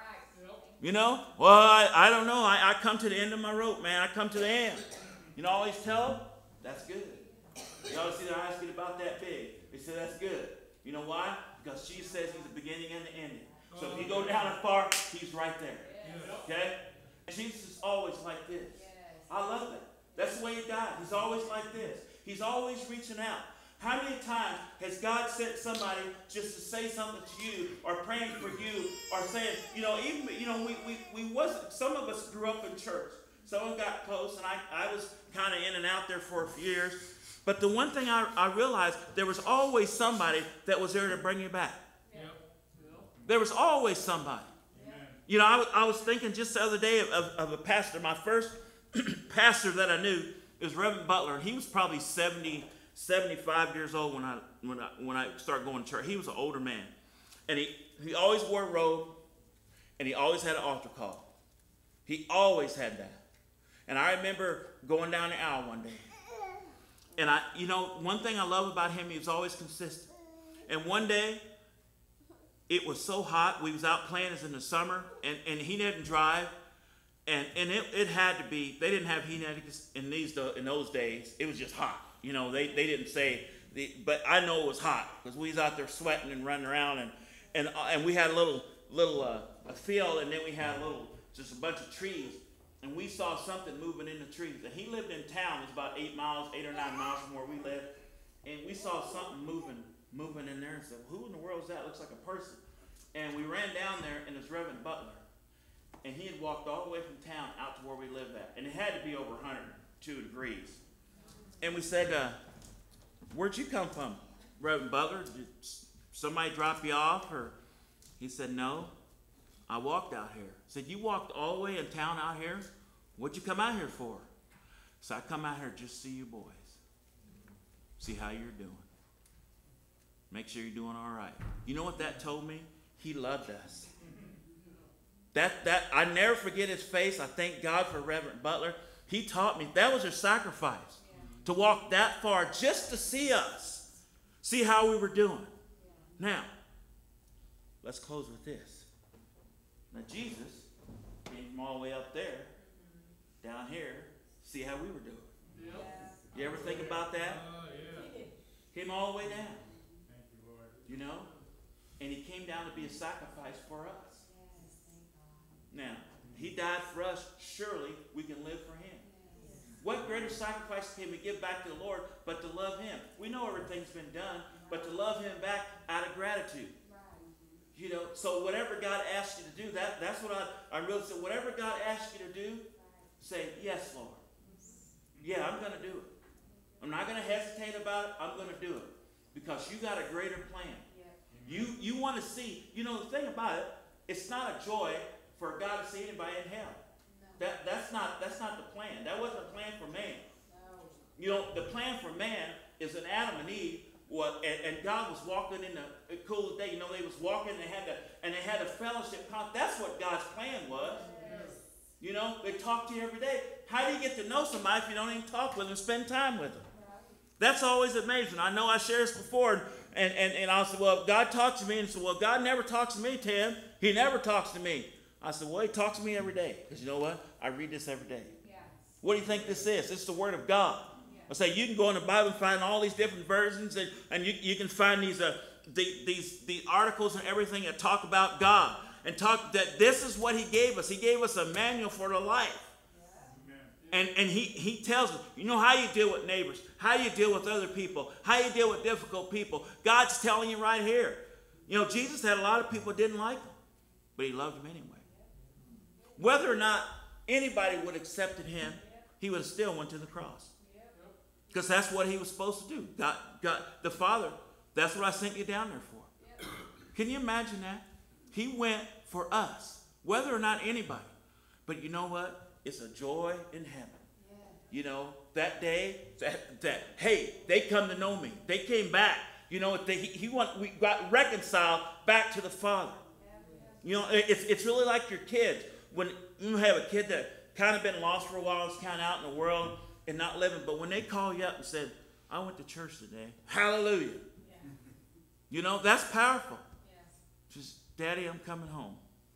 You know? Well, I, I don't know. I, I come to the end of my rope, man. I come to the end. You know, I always tell them, that's good. You always see their eyes get about that big. They say that's good. You know why? Because Jesus says he's the beginning and the ending. So if you go down as far, he's right there. Okay? And Jesus is always like this. I love it. That's the way he died. He's always like this. He's always reaching out. How many times has God sent somebody just to say something to you, or praying for you, or saying, you know, even, you know, we, we, we wasn't, some of us grew up in church. Someone got close, and I, I was kind of in and out there for a few years. But the one thing I, I realized, there was always somebody that was there to bring you back. Yep. There was always somebody. Amen. You know, I, I was thinking just the other day of, of, of a pastor. My first pastor that I knew was Reverend Butler. He was probably seventy, seventy-five years old when I, when I, when I started going to church. He was an older man. And he, he always wore a robe, and he always had an altar call. He always had that. And I remember going down the aisle one day. And I, you know, one thing I love about him, he was always consistent. And one day, it was so hot. We was out playing as in the summer, and, and he didn't drive. And and it, it had to be, they didn't have heat in these in those days. It was just hot. You know, they, they didn't say, the, but I know it was hot because we was out there sweating and running around. And and and we had a little, little uh, a field, and then we had a little, just a bunch of trees. And we saw something moving in the trees. And he lived in town. It was about eight miles, eight or nine miles from where we lived. And we saw something moving, moving in there, and said, who in the world is that? Looks like a person. And we ran down there, and it's Reverend Butler. And he had walked all the way from town out to where we lived at. And it had to be over one hundred two degrees. And we said, uh, where'd you come from, Reverend Butler? Did somebody drop you off? Or he said, no. I walked out here. I said, you walked all the way in town out here? What'd you come out here for? So I come out here just to see you boys. See how you're doing. Make sure you're doing all right. You know what that told me? He loved us. That, that, I never forget his face. I thank God for Reverend Butler. He taught me. That was a sacrifice. Yeah. To walk that far just to see us. See how we were doing. Yeah. Now, let's close with this. Now, Jesus came from all the way up there, down here, see how we were doing. Yep. You ever think about that? Uh, yeah. Came all the way down. Thank you, Lord. You know? And he came down to be a sacrifice for us. Yes, thank God. Now, he died for us. Surely we can live for him. Yes. What greater sacrifice can we give back to the Lord but to love him? We know everything's been done, but to love him back out of gratitude. You know, so whatever God asks you to do, that, that's what I, I really said. Whatever God asks you to do, say, yes, Lord. Yeah, I'm going to do it. I'm not going to hesitate about it. I'm going to do it. Because you got a greater plan. You, you want to see, you know, the thing about it, it's not a joy for God to see anybody in hell. That, that's not, that's not the plan. That wasn't a plan for man. You know, the plan for man is an Adam and Eve Well, and, and God was walking in the cool day. You know, they was walking and they had to, and they had a fellowship. That's what God's plan was. Yes. You know, they talk to you every day. How do you get to know somebody if you don't even talk with them, spend time with them? That's always amazing. I know I shared this before, and, and, and I said, well, God talks to me. And said, well, God never talks to me, Tim. He never talks to me. I said, well, he talks to me every day. Because you know what? I read this every day. Yes. What do you think this is? It's the Word of God. Yes. I say, you can go in the Bible and find all these different versions, and, and you, you can find these, uh, the, these, the articles and everything that talk about God. And talk that this is what he gave us. He gave us a manual for the life. And, and he, he tells us, you know how you deal with neighbors, how you deal with other people, how you deal with difficult people. God's telling you right here. You know, Jesus had a lot of people who didn't like him, but he loved them anyway. Whether or not anybody would have accepted him, he would have still went to the cross. Because that's what he was supposed to do. God, God, the Father, that's what I sent you down there for. Can you imagine that? He went for us, whether or not anybody. But you know what? It's a joy in heaven. Yeah. You know, that day, that, that, hey, they come to know me. They came back. You know, they, he, he want, we got reconciled back to the Father. Yeah, yeah. You know, it's, it's really like your kids. When you have a kid that kind of been lost for a while, is kind of out in the world and not living, but when they call you up and said, I went to church today. Hallelujah. Yeah. You know, that's powerful. Yes. Just, Daddy, I'm coming home.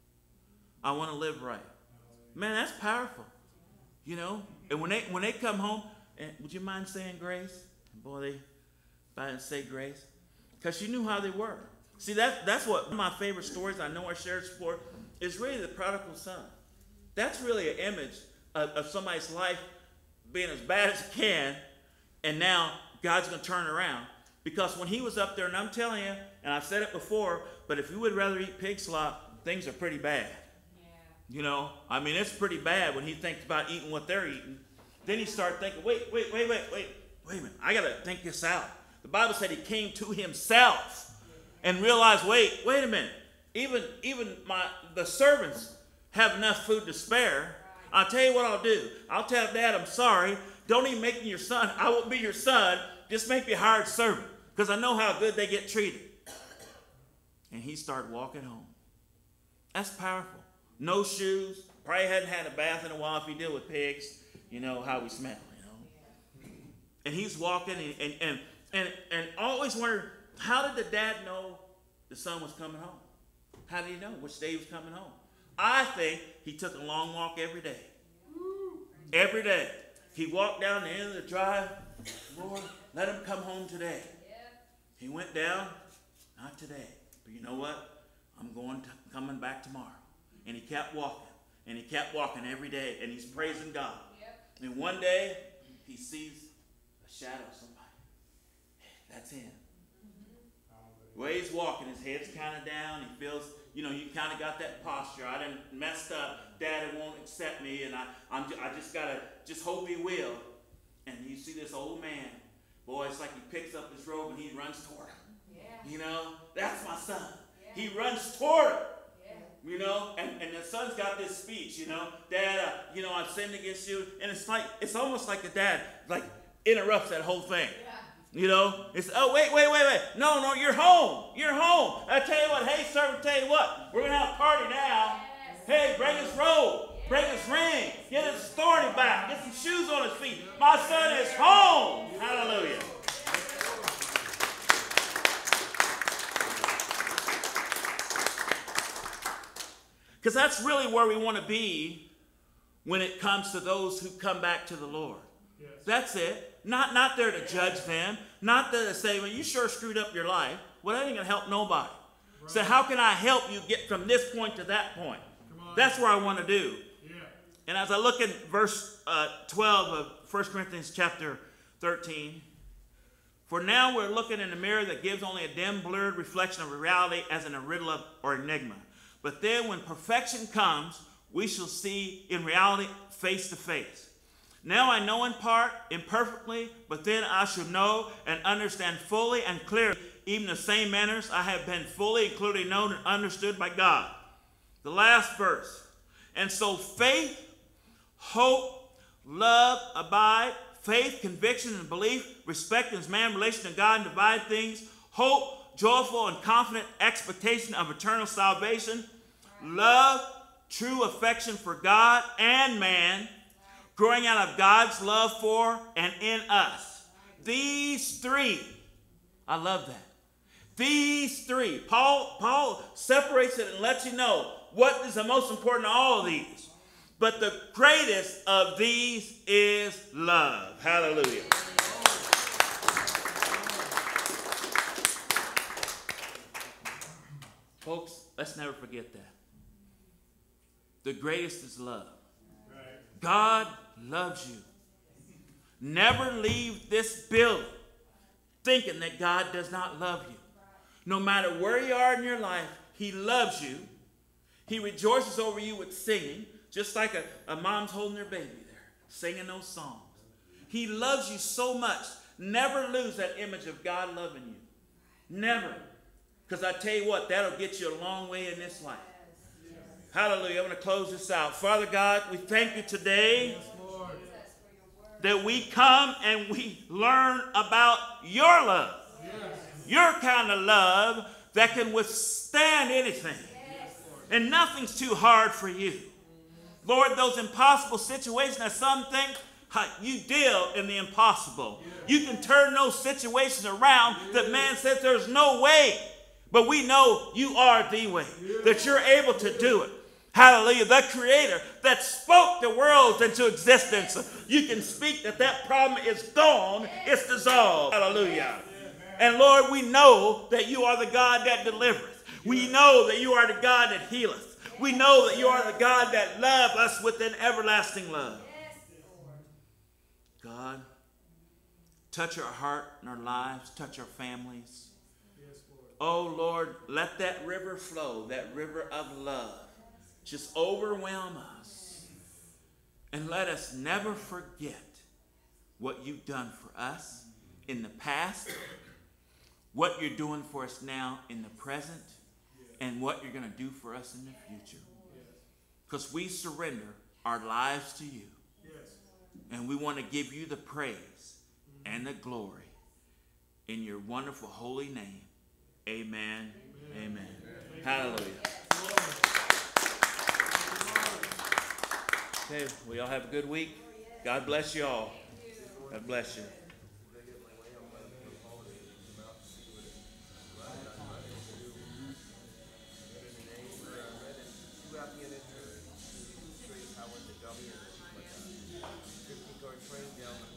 I want to live right. Man, that's powerful, you know. And when they when they come home, and would you mind saying grace? And boy, they if I didn't say grace, because you knew how they were. See, that that's what one of my favorite stories. I know I shared before. Is really the prodigal son. That's really an image of, of somebody's life being as bad as it can, and now God's going to turn around. Because when he was up there, and I'm telling you, and I've said it before, but if you would rather eat pig slop, things are pretty bad. You know, I mean, it's pretty bad when he thinks about eating what they're eating. Then he starts thinking, wait, wait, wait, wait, wait, wait a minute. I got to think this out. The Bible said he came to himself and realized, wait, wait a minute. Even, even my the servants have enough food to spare. I'll tell you what I'll do. I'll tell Dad, I'm sorry. Don't even make me your son. I won't be your son. Just make me a hired servant because I know how good they get treated. And he started walking home. That's powerful. No shoes. Probably hadn't had a bath in a while if you deal with pigs. You know how we smell, you know. And he's walking and and and and, and always wondered, how did the dad know the son was coming home? How did he know which day he was coming home? I think he took a long walk every day. Every day. He walked down the end of the drive. Lord, let him come home today. He went down. Not today. But you know what? I'm going to coming back tomorrow. And he kept walking, and he kept walking every day, and he's praising God. Yep. And one day, he sees a shadow of somebody. That's him. Mm-hmm. The way he's walking, his head's kind of down. He feels, you know, you kind of got that posture. I done messed up. Daddy won't accept me, and I, I'm, I just got to just hope he will. And you see this old man. Boy, it's like he picks up his robe, and he runs toward him. Yeah. You know, that's my son. Yeah. He runs toward him. You know, and, and the son's got this speech, you know, Dad, uh, you know, I've sinned against you. And it's like, it's almost like the dad, like, interrupts that whole thing. Yeah. You know, it's, oh, wait, wait, wait, wait. No, no, you're home. You're home. I tell you what, hey, servant, tell you what, we're going to have a party now. Yes. Hey, bring his robe. Yes. Bring his ring. Get his authority back. Get some shoes on his feet. My son is home. Hallelujah. Because that's really where we want to be when it comes to those who come back to the Lord. Yes. That's it. Not, not there to judge them. Not there to say, well, you sure screwed up your life. Well, that ain't going to help nobody. Right. So how can I help you get from this point to that point? That's where I want to do. Yeah. And as I look at verse uh, twelve of First Corinthians chapter thirteen, for now we're looking in a mirror that gives only a dim, blurred reflection of reality as in a riddle or enigma. But then when perfection comes, we shall see in reality face to face. Now I know in part, imperfectly, but then I shall know and understand fully and clearly, even the same manners I have been fully included, known, and understood by God. The last verse. And so faith, hope, love, abide, faith, conviction, and belief, respect in man's relation to God and divine things, hope, joyful and confident expectation of eternal salvation, love, true affection for God and man, growing out of God's love for and in us. These three, I love that. These three, Paul, Paul separates it and lets you know what is the most important of all of these. But the greatest of these is love. Hallelujah. Folks, let's never forget that. The greatest is love. God loves you. Never leave this building thinking that God does not love you. No matter where you are in your life, he loves you. He rejoices over you with singing, just like a, a mom's holding their baby there, singing those songs. He loves you so much. Never lose that image of God loving you. Never. Because I tell you what, that'll get you a long way in this life. Hallelujah. I'm going to close this out. Father God, we thank you today that we come and we learn about your love. Your kind of love that can withstand anything. And nothing's too hard for you. Lord, those impossible situations that some think, you deal in the impossible. You can turn those situations around that man says there's no way. But we know you are the way, that you're able to do it. Hallelujah. The creator that spoke the worlds into existence. You can speak that that problem is gone. It's dissolved. Hallelujah. And Lord, we know that you are the God that delivereth. We know that you are the God that healeth. We know that you are the God that loves us with an everlasting love. God, touch our heart and our lives. Touch our families. Oh, Lord, let that river flow, that river of love, just overwhelm us. And let us never forget what you've done for us in the past, what you're doing for us now in the present, and what you're going to do for us in the future. Because we surrender our lives to you. And we want to give you the praise and the glory in your wonderful holy name. Amen. Amen. Amen. Hallelujah. Okay, we all have a good week. God bless you all. God bless you. Train down